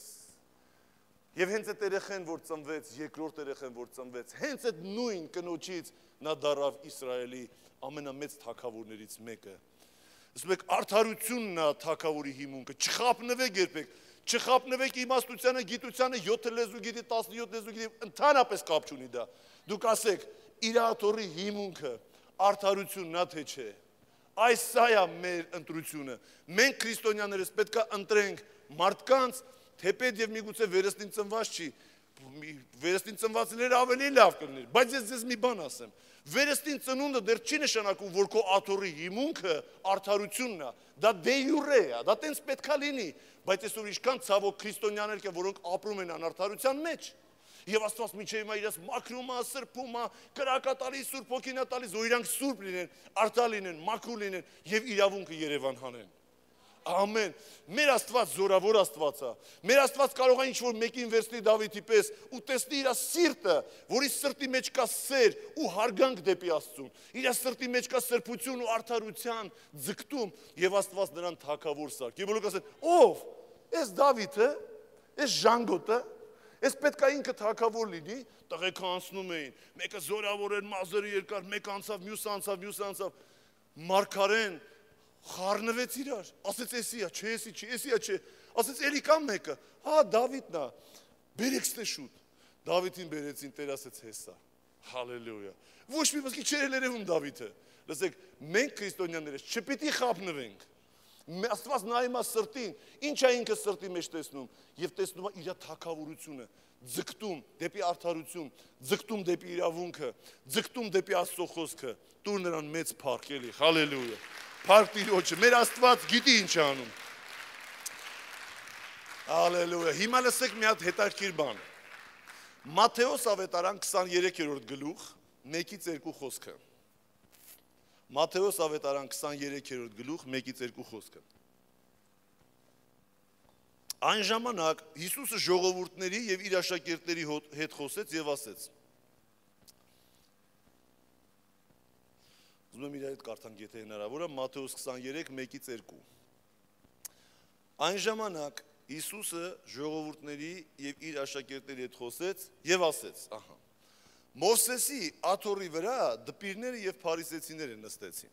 Եվ հենց այդ երեխան, որ ծնվեց, երկրորդ երեխան, որ ծնվեց, հենց այդ նույն կնոջից նա դառավ Իսրայելի ամենամեծ թագավորներից մեկը։ Ասում եք, արդարությունն է թագավորի հիմունքը, չխաբնվեք երբեք, չխաբնվեք իմաստությանը, գիտությանը, 7 լեզու գիտի, 17 լեզու գիտի, ընդհանրապես կապ չունի դա։ Դուք ասեք, իրատորի հիմունքը արդարությունն է թե չէ։ Այս սա է մեր ընտրությունը։ Մենք քրիստոնյաներս պետք է ընտրենք մարդկանց, թեպետ եւ միգուցե վերստին ծնված չի, վերստին ծնվածները ավելի լավ կլիներ, բայց ես ձեզ մի բան ասեմ, վերստին ծնունդը դեռ չի նշանակում, որ քո աթոռի հիմունքը արդարությունն է, դա դե յուրե է, դա տենց պետքա լինի, բայց այսօր ինչքան ցավոք քրիստոնյաներ կան, որոնք ապրում են անարդարության մեջ, եւ Աստված միջև հիմա իրաց մաքրում է, սրբում է, կրակա տալիս, Սուրբ Հոգին է տալիս, որ իրանք սուրբ լինեն, արդար լինեն, մաքուր լինեն եւ իրավունքը Երևան հանեն։ Ամեն։ Մեր Աստված զորավոր Աստված է։ Մեր Աստված կարող է ինչ-որ մեկին վերցնի Դավիթի պես ու տեսնի իր սիրտը, որի սրտի մեջ կա սեր ու հարգանք դեպի Աստծուն։ Իր սրտի մեջ կա սրբություն ու արդարության ձգտում եւ Աստված նրան թագավոր սարք։ Եվ բոլորը ասեն. «Ով? Էս Դավիթը, էս Ժանգոտը, էս պետք է ինքը թագավոր լինի»։ Տղեկը անցնում էին, մեկը զորավոր էր, մազերը երկար, մեկ անցավ, մյուս անցավ։ Մարգարեն խառնվեց իրար, ասեց էսի է, չէ, էսի չի, էսի է, չէ, ասեց էլի կա մեկը, հա Դավիթն է, բերեք ստե շուտ, Դավիթին բերեցին, Տեր ասեց հեսա, հալելույա, ոչ մի ոսկի չէր երևում Դավիթը, լսեք, մենք քրիստոնյաներս չպիտի խաբնվենք, Աստված նայում է սրտին, ինչ է ինքը սրտի մեջ տեսնում, եւ տեսնում է իր թագավորությունը, ձգտում դեպի արդարություն, ձգտում դեպի իրավունքը, ձգտում դեպի Աստծո խոսքը, տուր նրան մեծ փառք, էլի, հալելույա։ Փառք Տիրոջը, մեր Աստված գիտի ինչ է անում։ Հալելույա։ Հիմա լսեք մի հատ հետաքրքիր բան։ Մատթեոս ավետարան 23-րդ գլուխ, 1-ից 2 խոսքը։ Մատթեոս ավետարան 23-րդ գլուխ, 1-ից 2 խոսքը։ Այն ժամանակ Հիսուսը ժողովուրդների եւ իր աշակերտների հետ խոսեց եւ ասեց. Ուզում եմ իրար հետ կարդանք, եթե հնարավոր է, Մատթեոս 23, 1-ից 2։ Այն ժամանակ Հիսուսը ժողովուրդների եւ իր աշակերտների հետ խոսեց եւ ասեց, ահա, Մովսեսի աթոռի վրա դպիրները եւ փարիսեցիները նստեցին։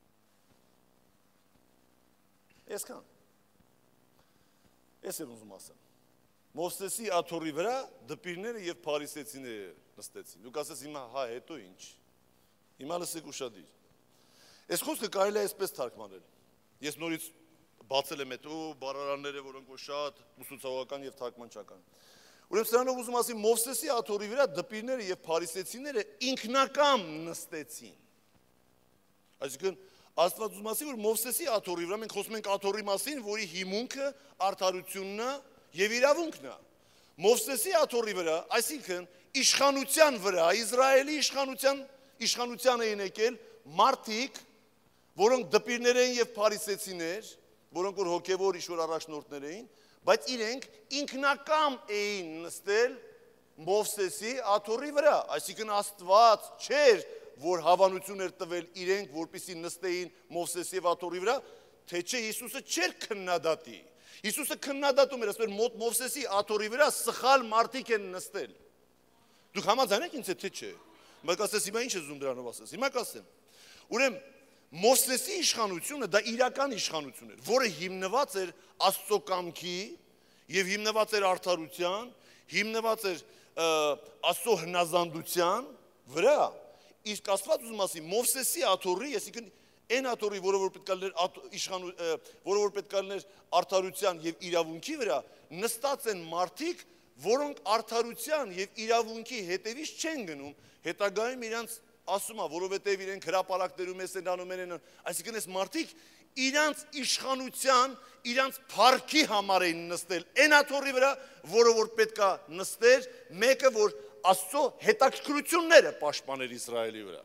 Այսքան։ Ես եմ ուզում ասեմ։ Մովսեսի աթոռի վրա դպիրները եւ փարիսեցիները նստեցին։ Դուք ասես հիմա հա հետո ինչ։ Հիմա լսեք ուշադիր։ Այս խոսքը կարելի է այսպես թարգմանել։ Ես նորից բացել եմ այդ բառարանները, որոնք որ շատ ուսուցողական եւ թարգմանչական։ Ուրեմն սրանով ուզում ասի Մովսեսի աթոռի վրա դպիրները եւ փարիսեցիները ինքնակամ նստեցին։ Այսինքն Աստված ուզում ասի, որ Մովսեսի աթոռի վրա մենք խոսում ենք աթոռի մասին, որի հիմունքը արդարությունն է եւ իրավունքն է։ Մովսեսի աթոռի վրա, այսինքն իշխանության վրա, Իսրայելի իշխանության էին եկել մարդիկ, որոնք դպիրներ էին եւ փարիսեցիներ, որոնք որ հոգեվոր իշոր առաջնորդներ էին, բայց իրենք ինքնակամ էին նստել Մովսեսի աթոռի վրա, այսինքն Աստված չէր, որ հավանություն էր տվել իրենք, որպեսզի նստեին Մովսեսի աթոռի վրա, թե չէ Հիսուսը չէր քննադատի։ Հիսուսը քննադատում էր, ասում էր Մովսեսի աթոռի վրա սխալ մարդիկ են նստել։ Դուք համաձայն եք ինձ հետ թե չէ։ Բայց ասես հիմա ինչ ես ուզում դրանով ասես։ Հիմա կասեմ։ Ուրեմն Մովսեսի իշխանությունը դա իրական իշխանություն էր, որը հիմնված էր Աստծո կամքի եւ հիմնված էր արդարության, հիմնված էր Աստծո հնազանդության վրա։ Իսկ Աստված ուզում ասի Մովսեսի աթոռի, այսինքն այն աթոռի, որը որ պետք է լիներ որը որ պետք է լիներ արդարության եւ իրավունքի վրա, նստած են մարդիկ, որոնք արդարության եւ իրավունքի հետևից չեն գնում, հետագայում իրանց ասում է, որովհետև իրենք հրապարակներում են անում են, այսինքն այս մարդիկ իրանց իշխանության, իրանց փառքի համար էին նստել այն աթոռի վրա, որը որ պետքա նստեր, մեկը որ Աստծո հետաքրքրությունները պաշտպաներ Իսրայելի վրա։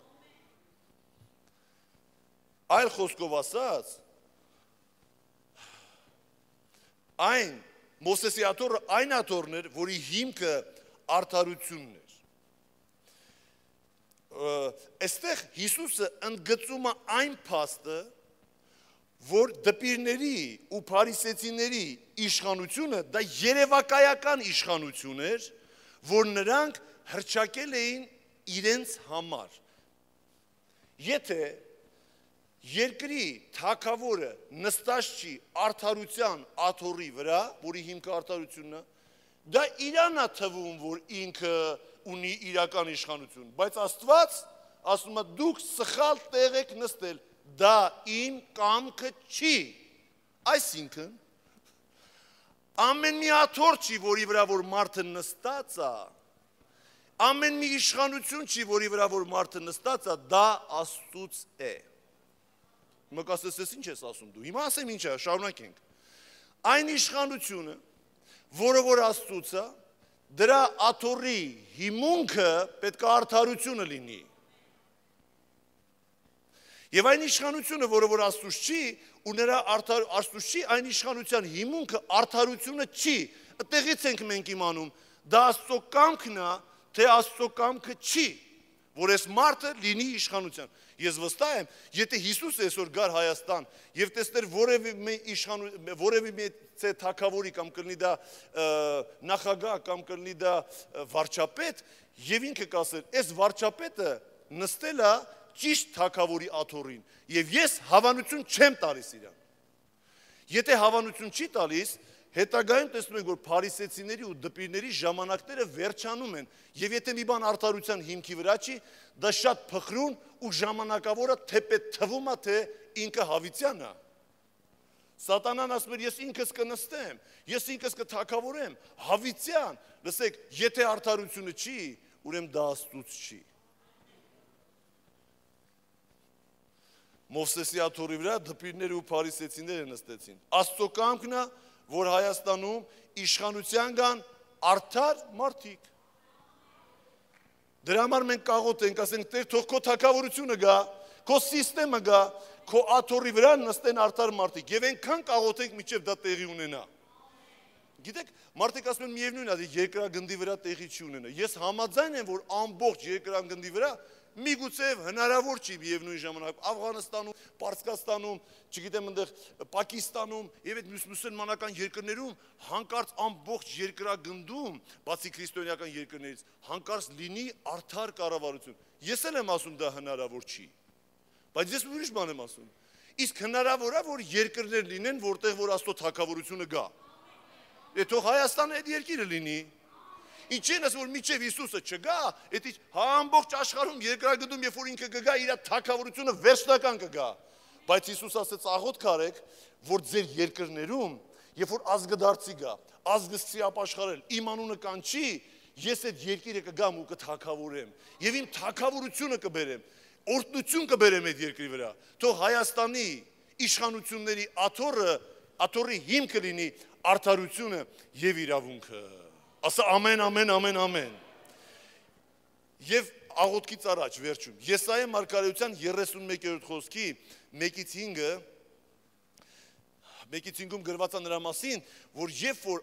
Այլ խոսքով ասած, այն Մովսեսի աթոռը այն աթոռն էր, որի հիմքը արդարությունն էր։ Այստեղ Հիսուսը ընդգծում է այն փաստը, որ դպիրների ու փարիսեցիների իշխանությունը դա երևակայական իշխանություն էր, որ նրանք հռչակել էին իրենց համար։ Եթե երկրի թագավորը նստած չի արդարության աթոռի վրա, որի հիմքը արդարությունն է, դա իրանա թվում, որ ինքը ունի իրական իշխանություն, բայց Աստված ասում է դուք սխալ տեղ եք նստել, դա իմ կամքը չի։ Այսինքն ամեն մի աթոռ չի, որի վրա որ մարդը նստած է, ամեն մի իշխանություն չի, որի վրա որ մարդը նստած է, դա Աստծուց է։ Հիմա կասես, ես ինչ ես ասում դու։ Հիմա ասեմ ինչ է, շարունակենք։ Այն իշխանությունը, որը որ Աստծուց է, դրա աթոռի հիմունքը պետք է արդարությունը լինի։ Եվ այն իշխանությունը, որը որ Աստծուց չի, ու նրա Աստծուց չի, այն իշխանության հիմունքը արդարությունը չի։ Այդտեղից ենք մենք իմանում, դա Աստծո կամքն է, թե Աստծո կամքը չի, որ այս մարդը լինի իշխանության։ Ես վստահ եմ, եթե Հիսուսը այսօր գար Հայաստան եւ տեսներ որևէ մի թագավորի կամ կլինի դա նախագահ կամ կլինի դա վարչապետ, եւ ինքը կասեր, այս վարչապետը նստել է ճիշտ թագավորի աթոռին եւ ես հավանություն չեմ տալիս իրան։ Եթե հավանություն չի տալիս, հետագայում տեսնում ենք, որ փարիսեցիների ու դպիրների ժամանակները վերջանում են եւ եթե մի բան արդարության հիմքի վրա չի, դա շատ փխրուն ու ժամանակավոր է, թեպետ թվում է, թե ինքը հավիտյան է։ Սատանան ասում է, ես ինքս կնստեմ, ես ինքս կթագավորեմ, հավիտյան։ Լսեք, եթե արդարությունը չի, ուրեմն դա Աստծուց չի։ Մովսեսի աթոռի վրա դպիրները ու փարիսեցիները նստեցին։ Աստծո կամքն է, որ Հայաստանում իշխանության կան արդար մարդիկ։ Դրա համար մենք կաղոտ ենք, ասենք, Տեր, թող քո թագավորությունը գա, քո սիստեմը գա, քո աթոռի վրա նստեն արդար մարդիկ։ Եվ այնքան կաղոթենք, մինչև դա տեղի ունենա։ Գիտեք, մարդիկ ասում են միևնույն է, երկրագնդի վրա տեղի չի ունենա։ Ես համաձայն եմ, որ ամբողջ երկրագնդի վրա միգուցե հնարավոր չի միևնույն ժամանակ Աֆղանստանում, Պարսկաստանում, չգիտեմ այնտեղ Պակիստանում եւ այդ մուսուլմանական երկրներում հանկարծ ամբողջ երկրագնդում, բացի քրիստոնեական երկրներից, հանկարծ լինի արդար կառավարություն։ Ես էլ եմ ասում դա հնարավոր չի։ Բայց ես ուրիշ բան եմ ասում։ Իսկ հնարավոր է, որ երկրներ լինեն, որտեղ որ Աստծո թագավորությունը գա։ Թող Հայաստանը այդ երկիրը լինի։ Ինչ են ասում, որ միջև Հիսուսը չգա, այդ ամբողջ աշխարհում երկրագնդում, երբ որ ինքը կգա, իր թագավորությունը վերջնական կգա։ Բայց Հիսուս ասեց աղոթք արեք, որ ձեր երկրներում, երբ որ ազգադարձի գա, ազգը սկսի ապաշխարել, իմ անունը կանչի, ես այդ երկիրը կգամ ու կթագավորեմ, եւ իմ թագավորությունը կբերեմ, օրհնություն կբերեմ այդ երկրի վրա։ Թող Հայաստանի իշխանությունների աթոռի հիմքը լինի արդարությունը եւ իրավունքը։ Ասա ամեն, ամեն, ամեն, ամեն։ Եվ աղոթքից առաջ վերջում Եսայիա մարգարեության 31-րդ խոսքի 1-5-ում գրված է նրա մասին, որ երբ որ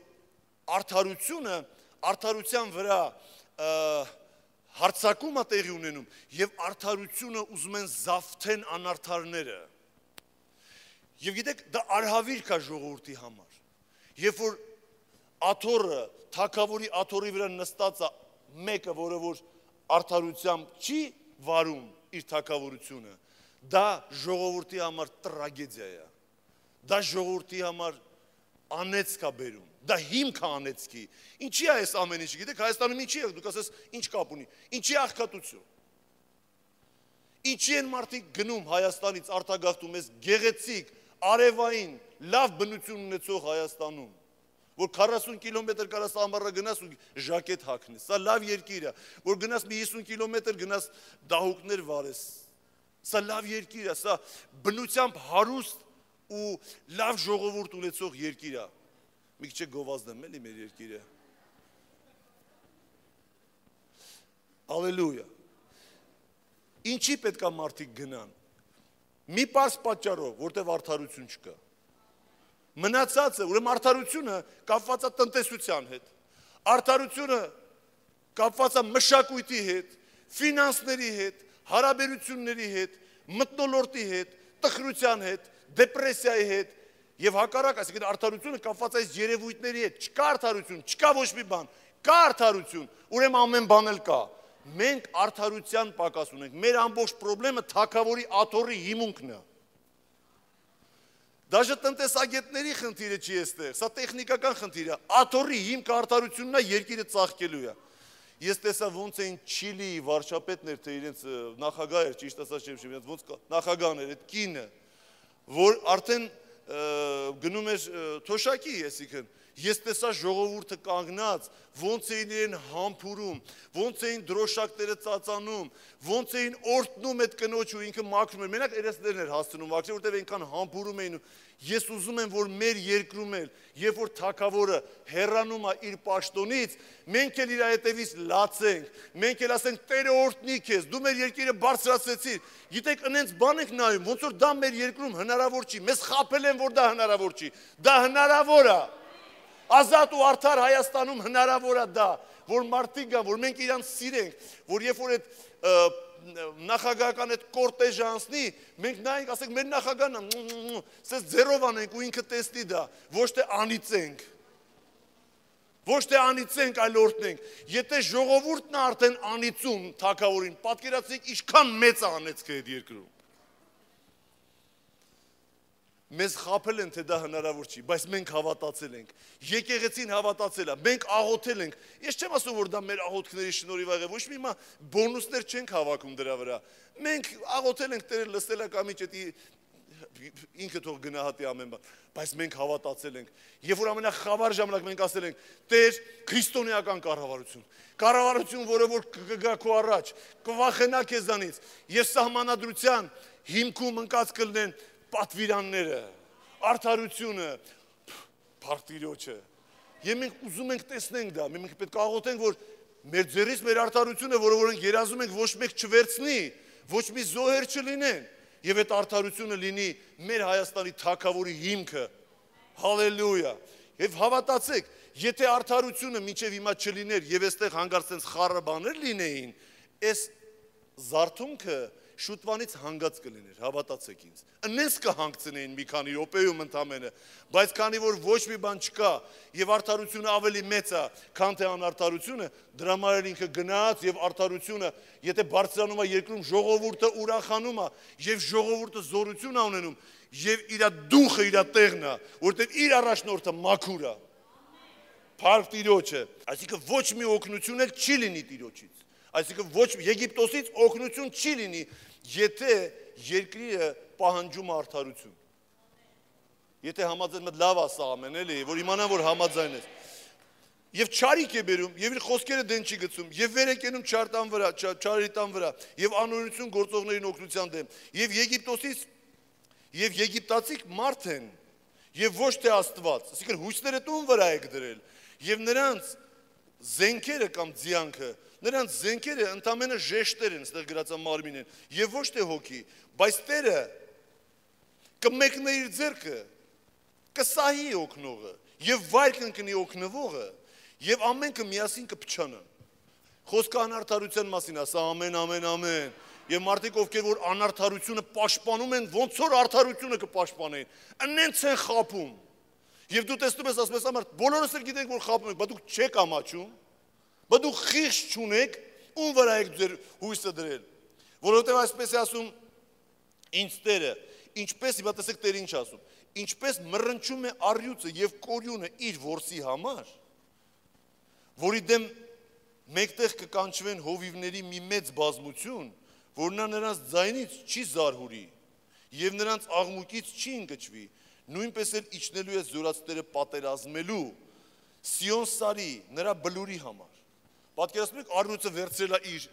արդարության վրա հարձակում է տեղի ունենում եւ արդարությունը ուզում են զավթեն անարդարները։ Եվ գիտեք, դա արհավիրք է ժողովրդի համար։ Երբ որ աթոռը թագավորի աթոռի վրա նստած է մեկը, որը որ արդարությամբ չի վարում իր թագավորությունը, դա ժողովրդի համար տրագեդիա է։ Դա ժողովրդի համար անեծք է բերում։ Դա հիմք է անեծքի։ Ինչի է այս ամեն ինչը, գիտեք, Հայաստանում ինչի է, դուք ասես, ինչ կապ ունի։ Ինչի աղքատություն։ Ինչի են մարդիկ գնում Հայաստանից արտագաղթում այս գեղեցիկ, արևային, լավ բնություն ունեցող Հայաստանում, որ 40 կիլոմետր կարաս ամառը գնաս ու ժակետ հագնես։ Սա լավ երկիր է, որ գնաս մի 50 կիլոմետր գնաս դահուկներ վարես։ Սա լավ երկիր է, սա բնությամբ հարուստ ու լավ ժողովուրդ ունեցող երկիր է։ Մի քիչ գովազդեմ էլի մեր երկիրը։ Ալելույա։ Ինչի պետք է մարդիկ գնան։ Մի պարզ պատճառով, որտեղ արդարություն չկա։ Մնացածը, ուրեմն արդարությունը կապված է տնտեսության հետ։ Արդարությունը կապված է մշակույթի հետ, ֆինանսների հետ, հարաբերությունների հետ, մթնոլորտի հետ, տխրության հետ, դեպրեսիայի հետ եւ հակառակ, այսինքն արդարությունը կապված է այս երևույթների հետ։ Չկա արդարություն, չկա ոչ մի բան, կա արդարություն, ուրեմն ամեն բան էլ կա։ Մենք արդարության պակաս ունենք։ Մեր ամբողջ խնդրեմը թագավորի աթոռի հիմունքն է։ Դաժե տնտեսագետների խնդիրը չի էստեղ, սա տեխնիկական խնդիր է։ Աթոռի հիմքը արդարությունն է, երկիրը ծաղկելու է։ Ես տեսա ոնց էին Չիլիի վարչապետն էր, թե իրենց նախագահ էր, ճիշտ ասած չեմ, ոնց նախագահն էր, այդ կինը, որ արդեն գնում էր թոշակի, այսինքն ես տեսա ժողովուրդը կանգնած, ոնց էին իրեն համբուրում, ոնց էին դրոշակները ծածանում, ոնց էին օրհնում այդ կնոջը ու ինքը մաքրում էր, մենակ երեսներն էր հասցնում մաքրել, որտեղ այնքան համբուրում էին։ Ես ուզում եմ, որ մեր երկրում էլ, երբ որ թագավորը հեռանում է իր պաշտոնից, մենք էլ իր հետևից լացենք, մենք էլ ասենք Տերը օրհնի քեզ, դու մեր երկիրը բարձրացրեցիր։ Գիտեք, այնց բան ենք նայում, ոնց որ դա մեր երկրում հնարավոր չի, մեզ խաբել են, որ դա հնարավոր չի։ Դա հնարավոր է։ Ազատ ու արդար Հայաստանում հնարավոր է դա, որ մարդիկ կան, որ մենք իրանց սիրենք, որ երբ որ այդ նախագահական այդ կորտեժը անցնի, մենք նայենք, ասենք մեր նախագահն է, սես ձերով անենք ու ինքը տեսնի դա, ոչ թե անիծենք։ Ոչ թե անիծենք, այլ օրհնենք։ Եթե ժողովուրդն է արդեն անիծում թագավորին, պատկերացրեք ինչքան մեծ է անեծքը այդ երկրում։ Մեզ խաբել են, թե դա հնարավոր չի, բայց մենք հավատացել ենք, եկեղեցին հավատացել է, մենք աղոթել ենք, ես չեմ ասում, որ դա մեր աղոթքների շնորհիվ եղել, ոչ մի բոնուսներ չենք հավաքում դրա վրա, մենք աղոթել ենք, Տերը լսել է կամ ինքը թող գնահատի ամեն բան, բայց մենք հավատացել ենք, երբ որ ամենախավար ժամանակ մենք ասել ենք, Տեր, քրիստոնեական կառավարություն, որը որ կգա քո առաջ, կվախենա քեզանից, եւ սահմանադրության հիմքում ընկած կլինեն պատվիրանները, արդարությունը, փառք եւ մենք ուզում ենք տեսնենք դա, մենք պետք է աղոթենք, որ մեր ձեռից մեր արդարությունը, որը որ ենք երազում ենք, ոչ մեկ չվերցնի, ոչ մի զոհեր չլինեն, եւ այդ արդարությունը լինի մեր Հայաստանի թագավորի հիմքը։ Հալելույա։ Եվ հավատացեք, եթե արդարությունը մինչև հիմա չլիներ եւ այստեղ հանգարց sense խառը բաներ լինեին, այս զարթունքը շուտվանից հանգած կլիներ, հավատացեք ինձ։ Ընես կհանգցնեին մի քանի րոպեում ընդամենը, բայց քանի որ ոչ մի բան չկա եւ արդարությունը ավելի մեծ է, քան թե անարդարությունը, դրա համար ինքը գնաց եւ արդարությունը, եթե բարձրանում է երկրում, ժողովուրդը ուրախանում է եւ ժողովուրդը զորություն է ունենում եւ իր դուխը իր տեղն է, որտեղ իր առաջնորդը մաքուր է։ Փառք Տիրոջը։ Այսինքն ոչ մի օգնություն էլ չի լինի Տիրոջից։ Այսինքն ոչ Եգիպտոսից օգնություն չի լինի, եթե երկիրը պահանջում է արդարություն։ Եթե համաձայն մտ լավ ասա ամեն էլի, որ իմանան, որ համաձայն ես։ Եվ չարիք է բերում, եւ իր խոսքերը դեն չի գցում, եւ վեր է կենում չարտան վրա, չարիտան վրա, եւ անօրինություն գործողներին օգնության դեմ։ Եվ Եգիպտոսից եւ եգիպտացիք մարդ են, եւ ոչ թե Աստված։ Այսինքն հույսները տուն վրա եք դրել, եւ նրանց զենքերը կամ ձյանքը, նրանց զենքերը ընդամենը ժեշտեր են, ստեղ գրած է մարմին են, եւ ոչ թե հոգի, բայց Տերը կմեկնի իր ձեռքը, կսահի օգնողը, եւ վայր կընկնի օգնվողը, եւ ամենքը միասին կփչանան։ Խոսքը անարդարության մասին է, սա ամեն, ամեն, ամեն։ Եվ մարդիկ ովքեր որ անարդարությունը պաշտպանում են, ոնց որ արդարությունը կպաշտպանեն, ընենց են խաբում։ Եվ դու տեսնում ես, ասում ես ամարդ, բոլորս էլ գիտենք, որ խաբում եք, բայց դուք չեք ամաչում, բայց դուք խիղճ չունեք, ում վրա եք ձեր հույսը դրել։ Որովհետև այսպես է ասում ինձ Տերը, ինչպես, հիմա տեսեք Տերը ինչ ասում, ինչպես մռնչում է առյուծը եւ կորյունը իր որսի համար, որի դեմ մեկտեղ կկանչվեն հովիվների մի մեծ բազմություն, որ նա նրանց ձայնից չի զարհուրի եւ նրանց աղմուկից չի ընկճվի, նույնպես էլ իջնելու է զորացները պատերազմելու Սիոն Սարի նրա բլուրի համար։ Պատկերացնում եք, առյուծը վերցրել է իր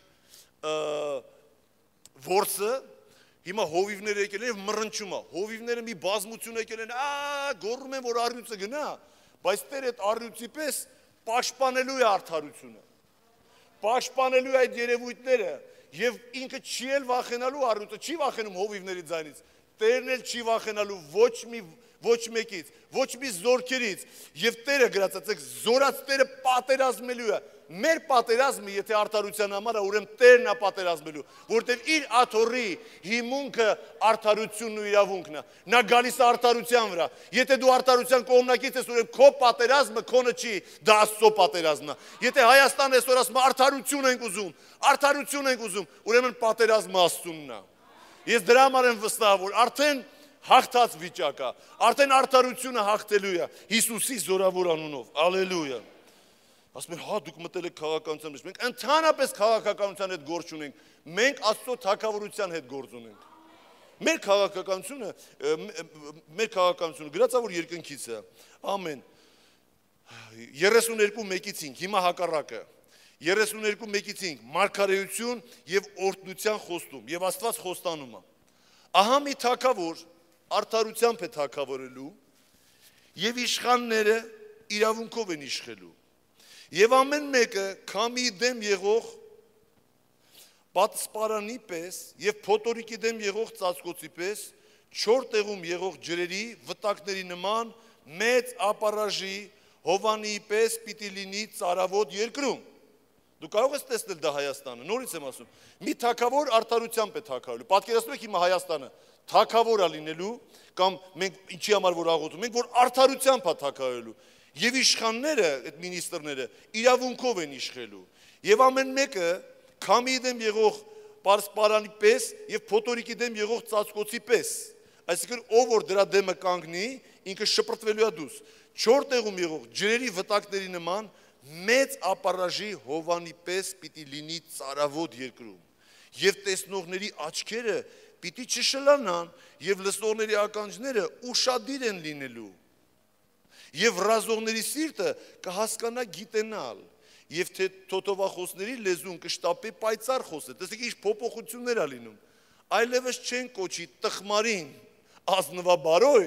որսը, հիմա հովիվները եկել են եւ մռնչում է։ Հովիվները մի բազմություն եկել են, գոռում են, որ առյուծը գնա, բայց Տերը այդ առյուծի պես պաշտպանելու է արդարությունը։ Պաշտպանելու է այդ երևույթները եւ ինքը չի էլ վախենալու առյուծը, չի վախենում հովիվների ձայնից։ Տերն էլ չի վախենալու ոչ մեկից, ոչ մի զորքերից, եւ Տերը գրածացեք, զորած Տերը պատերազմելու է։ Մեր պատերազմը, եթե արդարության համար է, ուրեմն Տերն է պատերազմելու, որտեղ իր աթոռի հիմունքը արդարությունն ու իրավունքն է։ Նա գալիս է արդարության վրա։ Եթե դու արդարության կողմնակից ես, ուրեմն քո պատերազմը քոնը չի, դա Աստծո պատերազմն է։ Եթե Հայաստանը այսօր ասում է արդարություն ենք ուզում, ուրեմն պատերազմը Աստծունն է։ Ես դրա համար եմ վստահ, որ արդեն հաղթած վիճակ է, արդեն արդարությունը հաղթելու է Հիսուսի զորավոր անունով։ Ալելույա։ Ասում են, հա, դուք մտել եք քաղաքականության մեջ։ Մենք ընդհանրապես քաղաքականության հետ գործ չունենք, մենք Աստծո թագավորության հետ գործ ունենք։ Մեր քաղաքականությունը գրած է, որ երկնքից է։ Ամեն 32:1-5, հիմա հակառակը։ 32:1-5 մարգարեություն եւ օրհնության խոստում եւ Աստված խոստանում է։ Ահա մի թագավոր արդարությամբ է թագավորելու եւ իշխանները իրավունքով են իշխելու։ Եվ ամեն մեկը քամի դեմ եղող պատսպարանի պես եւ փոթորիկի դեմ եղող ծածկոցի պես չոր տեղում եղող ջրերի վտակների նման մեծ ապարաժի հովանի պես պիտի լինի ծարավոտ երկրում։ Դու կարող ես տեսնել դա Հայաստանը, նորից եմ ասում։ Մի թագավոր արդարությամբ է թագավորելու։ Պատկերացնում եք հիմա Հայաստանը թագավոր է լինելու կամ մենք ինչի համար որ աղոթում ենք, որ արդարությամբ է թագավորելու։ Եվ իշխանները, այդ մինիստրները իրավունքով են իշխելու։ Եվ ամեն մեկը քամի դեմ եղող պարսպարանի պես եւ փոթորիկի դեմ եղող ծածկոցի պես։ Այսինքն ով որ դրա դեմը կանգնի, ինքը շպրտվելու է դուրս։ Չոր տեղում եղող ջրերի վտակների նման մեծ ապարաժի հովանի պես պիտի լինի ծարավոտ երկրում։ Եվ տեսնողների աչքերը պիտի չշլանան եւ լսողների ականջները ուշադիր են լինելու։ Եվ ռազողների սիրտը կհասկանա գիտենալ, եւ թե թոթովախոսների լեզուն կշտապի պայծառ խոսել։ Տեսեք ինչ փոփոխություններ ա լինում։ Այլևս չեն կոչի տխմարին ազնվաբարոյ,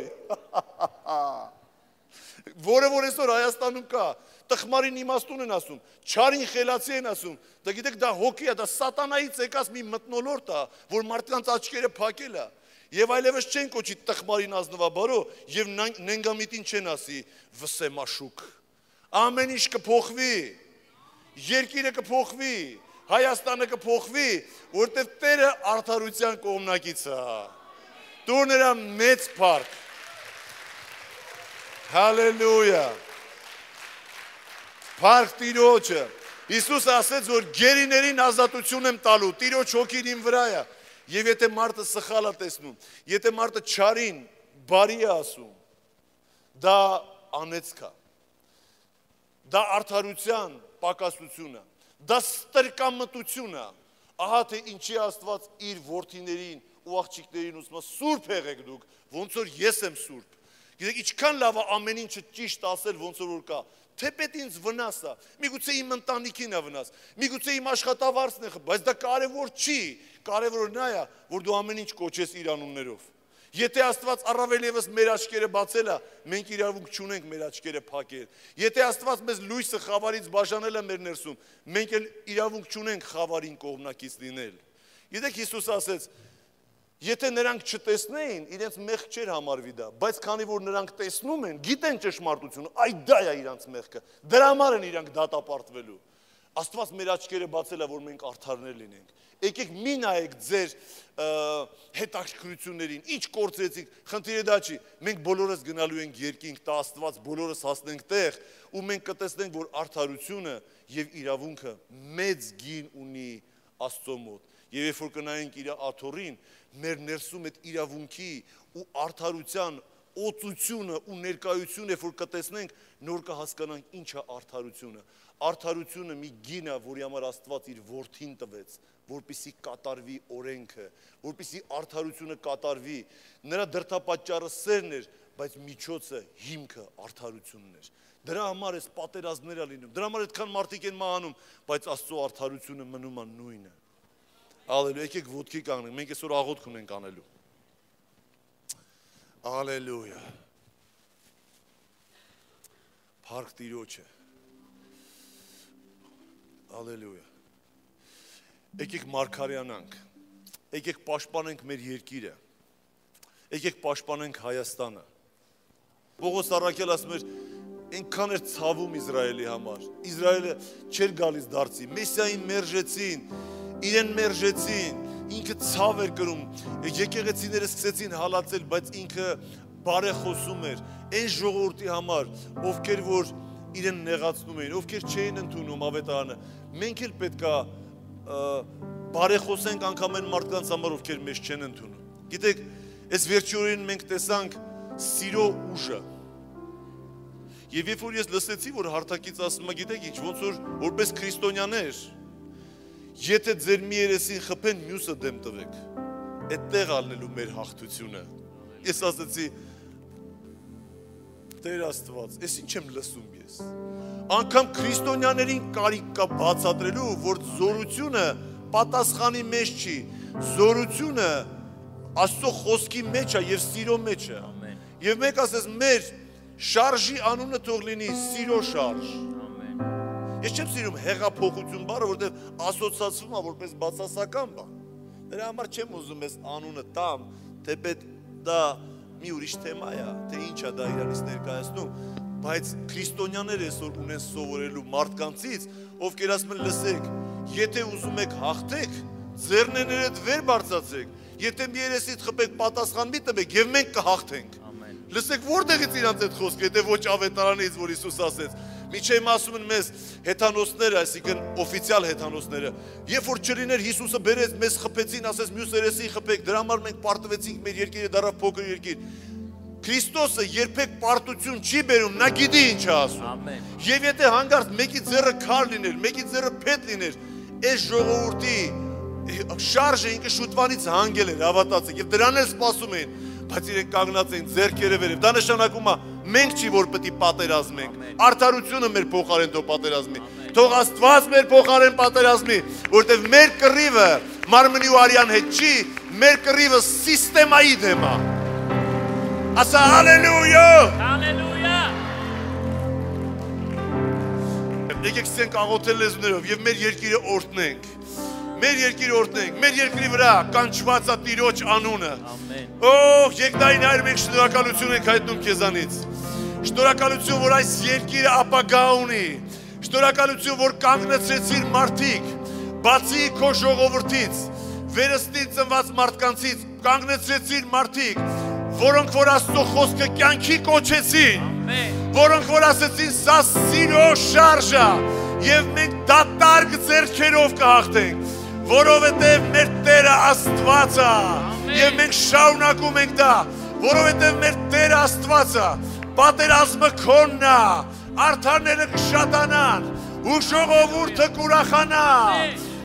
որը որ այսօր Հայաստանում կա, տխմարին իմաստուն են ասում, չարին խելացի են ասում։ Դա գիտեք, դա հոգի է, դա սատանայից եկած մի մթնոլորտ է, որ մարդկանց աչքերը փակել է։ Եվ այլևս չեն կոչի տխմարին ազնվաբարո եւ նենգամիտին չեն ասի վսեմաշուկ։ Ամեն ինչ կփոխվի, երկիրը կփոխվի, Հայաստանը կփոխվի, որտեղ Տերը արդարության կողմնակից է։ Տուր նրան մեծ փառք։ Հալելույա։ Փառք Տիրոջը։ Հիսուսը ասեց, որ գերիներին ազատություն եմ տալու, Տիրոջ հոգին իմ վրա է։ Եվ եթե մարդը սխալ է տեսնում, եթե մարդը չարին բարի է ասում, դա անեծք է, դա արդարության պակասություն է, դա ստրկամտություն է, ահա թե ինչի Աստված իր որդիներին ու աղջիկներին ուզում է սուրբ եղեք դուք, ոնց որ ես եմ սուրբ, գիտեք ինչքան լավ է ամեն ինչը ճիշտ ասել ոնց որ կա, թեպետ ինձ վնաս է, միգուցե իմ ընտանիքին է վնաս, միգուցե իմ աշխատավարձն է, բայց դա կարևոր չի, կարևորը նա է, որ դու ամեն ինչ կոչես իր անուններով։ Եթե Աստված առավել ևս մեր աչքերը բացել է, մենք իրավունք չունենք մեր աչքերը փակել։ Եթե Աստված մեզ լույսը խավարից բաժանել է մեր ներսում, մենք էլ իրավունք չունենք խավարին կողմնակից լինել։ Գիտեք Հիսուս ասեց, եթե նրանք չտեսնեին, իրենց մեղք չէր համարվի դա, բայց քանի որ նրանք տեսնում են, գիտեն ճշմարտությունը, այ դա է իրանց մեղքը։ Դրա համար են իրանք դատապարտվելու։ Աստված մեր աչքերը բացել է, որ մենք արդարներ լինենք։ Եկեք մի նայեք ձեր հետաքրքրություններին, ինչ կորցրեցիք, խնդիրը դա չի։ Մենք բոլորս գնալու ենք երկինք, տա Աստված, բոլորս հասնենք տեղ, ու մենք կտեսնենք, որ արդարությունը եւ իրավունքը մեծ գին ունի Աստծո մոտ։ Եվ երբ որ կնայենք իր աթոռին, մեր ներսում այդ իրավունքի ու արդարության օծությունը ու ներկայությունը, որ կտեսնենք, նոր կհասկանանք ինչ է արդարությունը։ Արդարությունը մի գին է, որի համար Աստված իր որդին տվեց, որպեսզի կատարվի օրենքը, որպեսզի արդարությունը կատարվի։ Նրա դրդապատճառը սերն էր, բայց միջոցը հիմքը արդարությունն էր։ Դրա համար էս պատերազմներ է լինում, դրա համար այդքան մարդիկ են մահանում, բայց Աստծո արդարությունը մնում է նույնը։ Ալելույա, եկեք ոտքի կանգնենք, մենք այսօր աղոթք ունենք անելու։ Ալելույա։ Փառք Տիրոջը։ Ալելույա։ Եկեք մարգարյանանք, եկեք պաշտպանենք մեր երկիրը, եկեք պաշտպանենք Հայաստանը։ Պողոս առաքել ասում էր, այնքան էր ցավում Իսրայելի համար։ Իսրայելը չէր գալիս դարձի։ Մեսիային մերժեցին, իրեն մերժեցին, ինքը ցավ էր կրում։ Եկեղեցիները սկսեցին հալածել, բայց ինքը բարեխոսում էր այն ժողովրդի համար, ովքեր որ իրեն նեղացնում էին, ովքեր չէին ընդունում ավետարանը։ Մենք էլ պետքա բարեխոսենք անգամ այն մարդկանց համար, ովքեր մեզ չեն ընդունում։ Գիտեք, այս վերջիորեն մենք տեսանք սիրո ուժը։ Եվ երբ որ ես լսեցի, որ հարթակից ասում է, գիտեք ինչ, ոնց որ որպես քրիստոնյաներ, եթե ձեր մի երեսին խփեն, մյուսը դեմ տվեք, այդտեղ ալնելու մեր հաղթությունը։ Ես ասացի, Տեր Աստված, ես ինչ եմ լսում ես։ Անգամ քրիստոնյաներին կարիք կա բացատրելու, որ զորությունը պատասխանի մեջ չի, զորությունը Աստծո խոսքի մեջ է եւ սիրո մեջ է։ Եվ մեկ ասես մեր շարժի անունը թող լինի սիրո շարժ։ Ես չեմ սիրում հեղափոխություն բառը, որտեղ ասոցացվում է որպես բացասական բան։ Դրա համար չեմ ուզում ես անունը տամ, թեպետ դա մի ուրիշ թեմա է, թե ինչ է դա իրանից ներկայացնում, բայց քրիստոնյաները այսօր ունեն սովորելու մարդկանցից, ովքեր ասում են լսեք, եթե ուզում եք հաղթեք, ձեռներդ վեր բարձրացեք, եթե մի երեսից խփեք պատասխան մի տվեք եւ մենք կհաղթենք։ Լսեք որտեղից իրանց այդ խոսքը, եթե ոչ ավետարանից, որ Հիսուս ասեց։ Միջև ասում են մեզ հեթանոսները, այսինքն օֆիցիալ հեթանոսները, երբ որ չլիներ Հիսուսը բերեց, մեզ խփեցին, ասեց մյուս երեսին խփեք, դրա համար մենք պարտվեցինք, մեր երկիրը դառավ փոքր երկիր։ Քրիստոսը երբեք պարտություն չի բերում, նա գիտի ինչ է ասում։ Եվ եթե հանգարց մեկի ձեռը քար լիներ, մեկի ձեռը փետ լիներ, այս ժողովրդի շարժը ինքը շուտվանից հանգել էր, հավատացեք, եւ դրան էլ սպասում էին, բայց իրենք կանգնած էին ձեռքերը վերև։ Դա նշանակում է մենք չի որ պետք է պատերազմենք, արդարությունը մեր փոխարեն թող պատերազմի, թող Աստված մեր փոխարեն պատերազմի, որտեղ մեր կռիվը մարմնի ու արյան հետ չի, մեր կռիվը սիստեմայի դեմ է։ Ասա հալելույա։ Հալելույա։ Եկեք ցենք աղոթել լեզուներով եւ մեր երկիրը օրհնենք։ Մեր երկիրը օրհնենք, մեր երկրի վրա կանչված է Տիրոջ անունը։ Ամեն։ Օհ, Եկնային Հայր, մենք շնորհակալություն ենք հայտնում քեզանից։ Շնորհակալություն, որ այս երկիրը ապագա ունի։ Շնորհակալություն, որ կանգնեցրեցիր մարդիկ, բացի քո ժողովրդից, վերստին ծնված մարդկանցից, կանգնեցրեցիր մարդիկ, որոնք որ Աստծո խոսքը կյանքի կոչեցին, որոնք որ ասեցին սա սիրո շարժ է, եւ մենք դատարկ ձեռքերով կհաղթենք, որովհետև մեր Տերը Աստված է, եւ մենք շարունակում ենք դա, որովհետև մեր Տերը Աստված է, պատերազմը քոնն է, արդարները կշատանան, ու ժողովուրդը կուրախանա,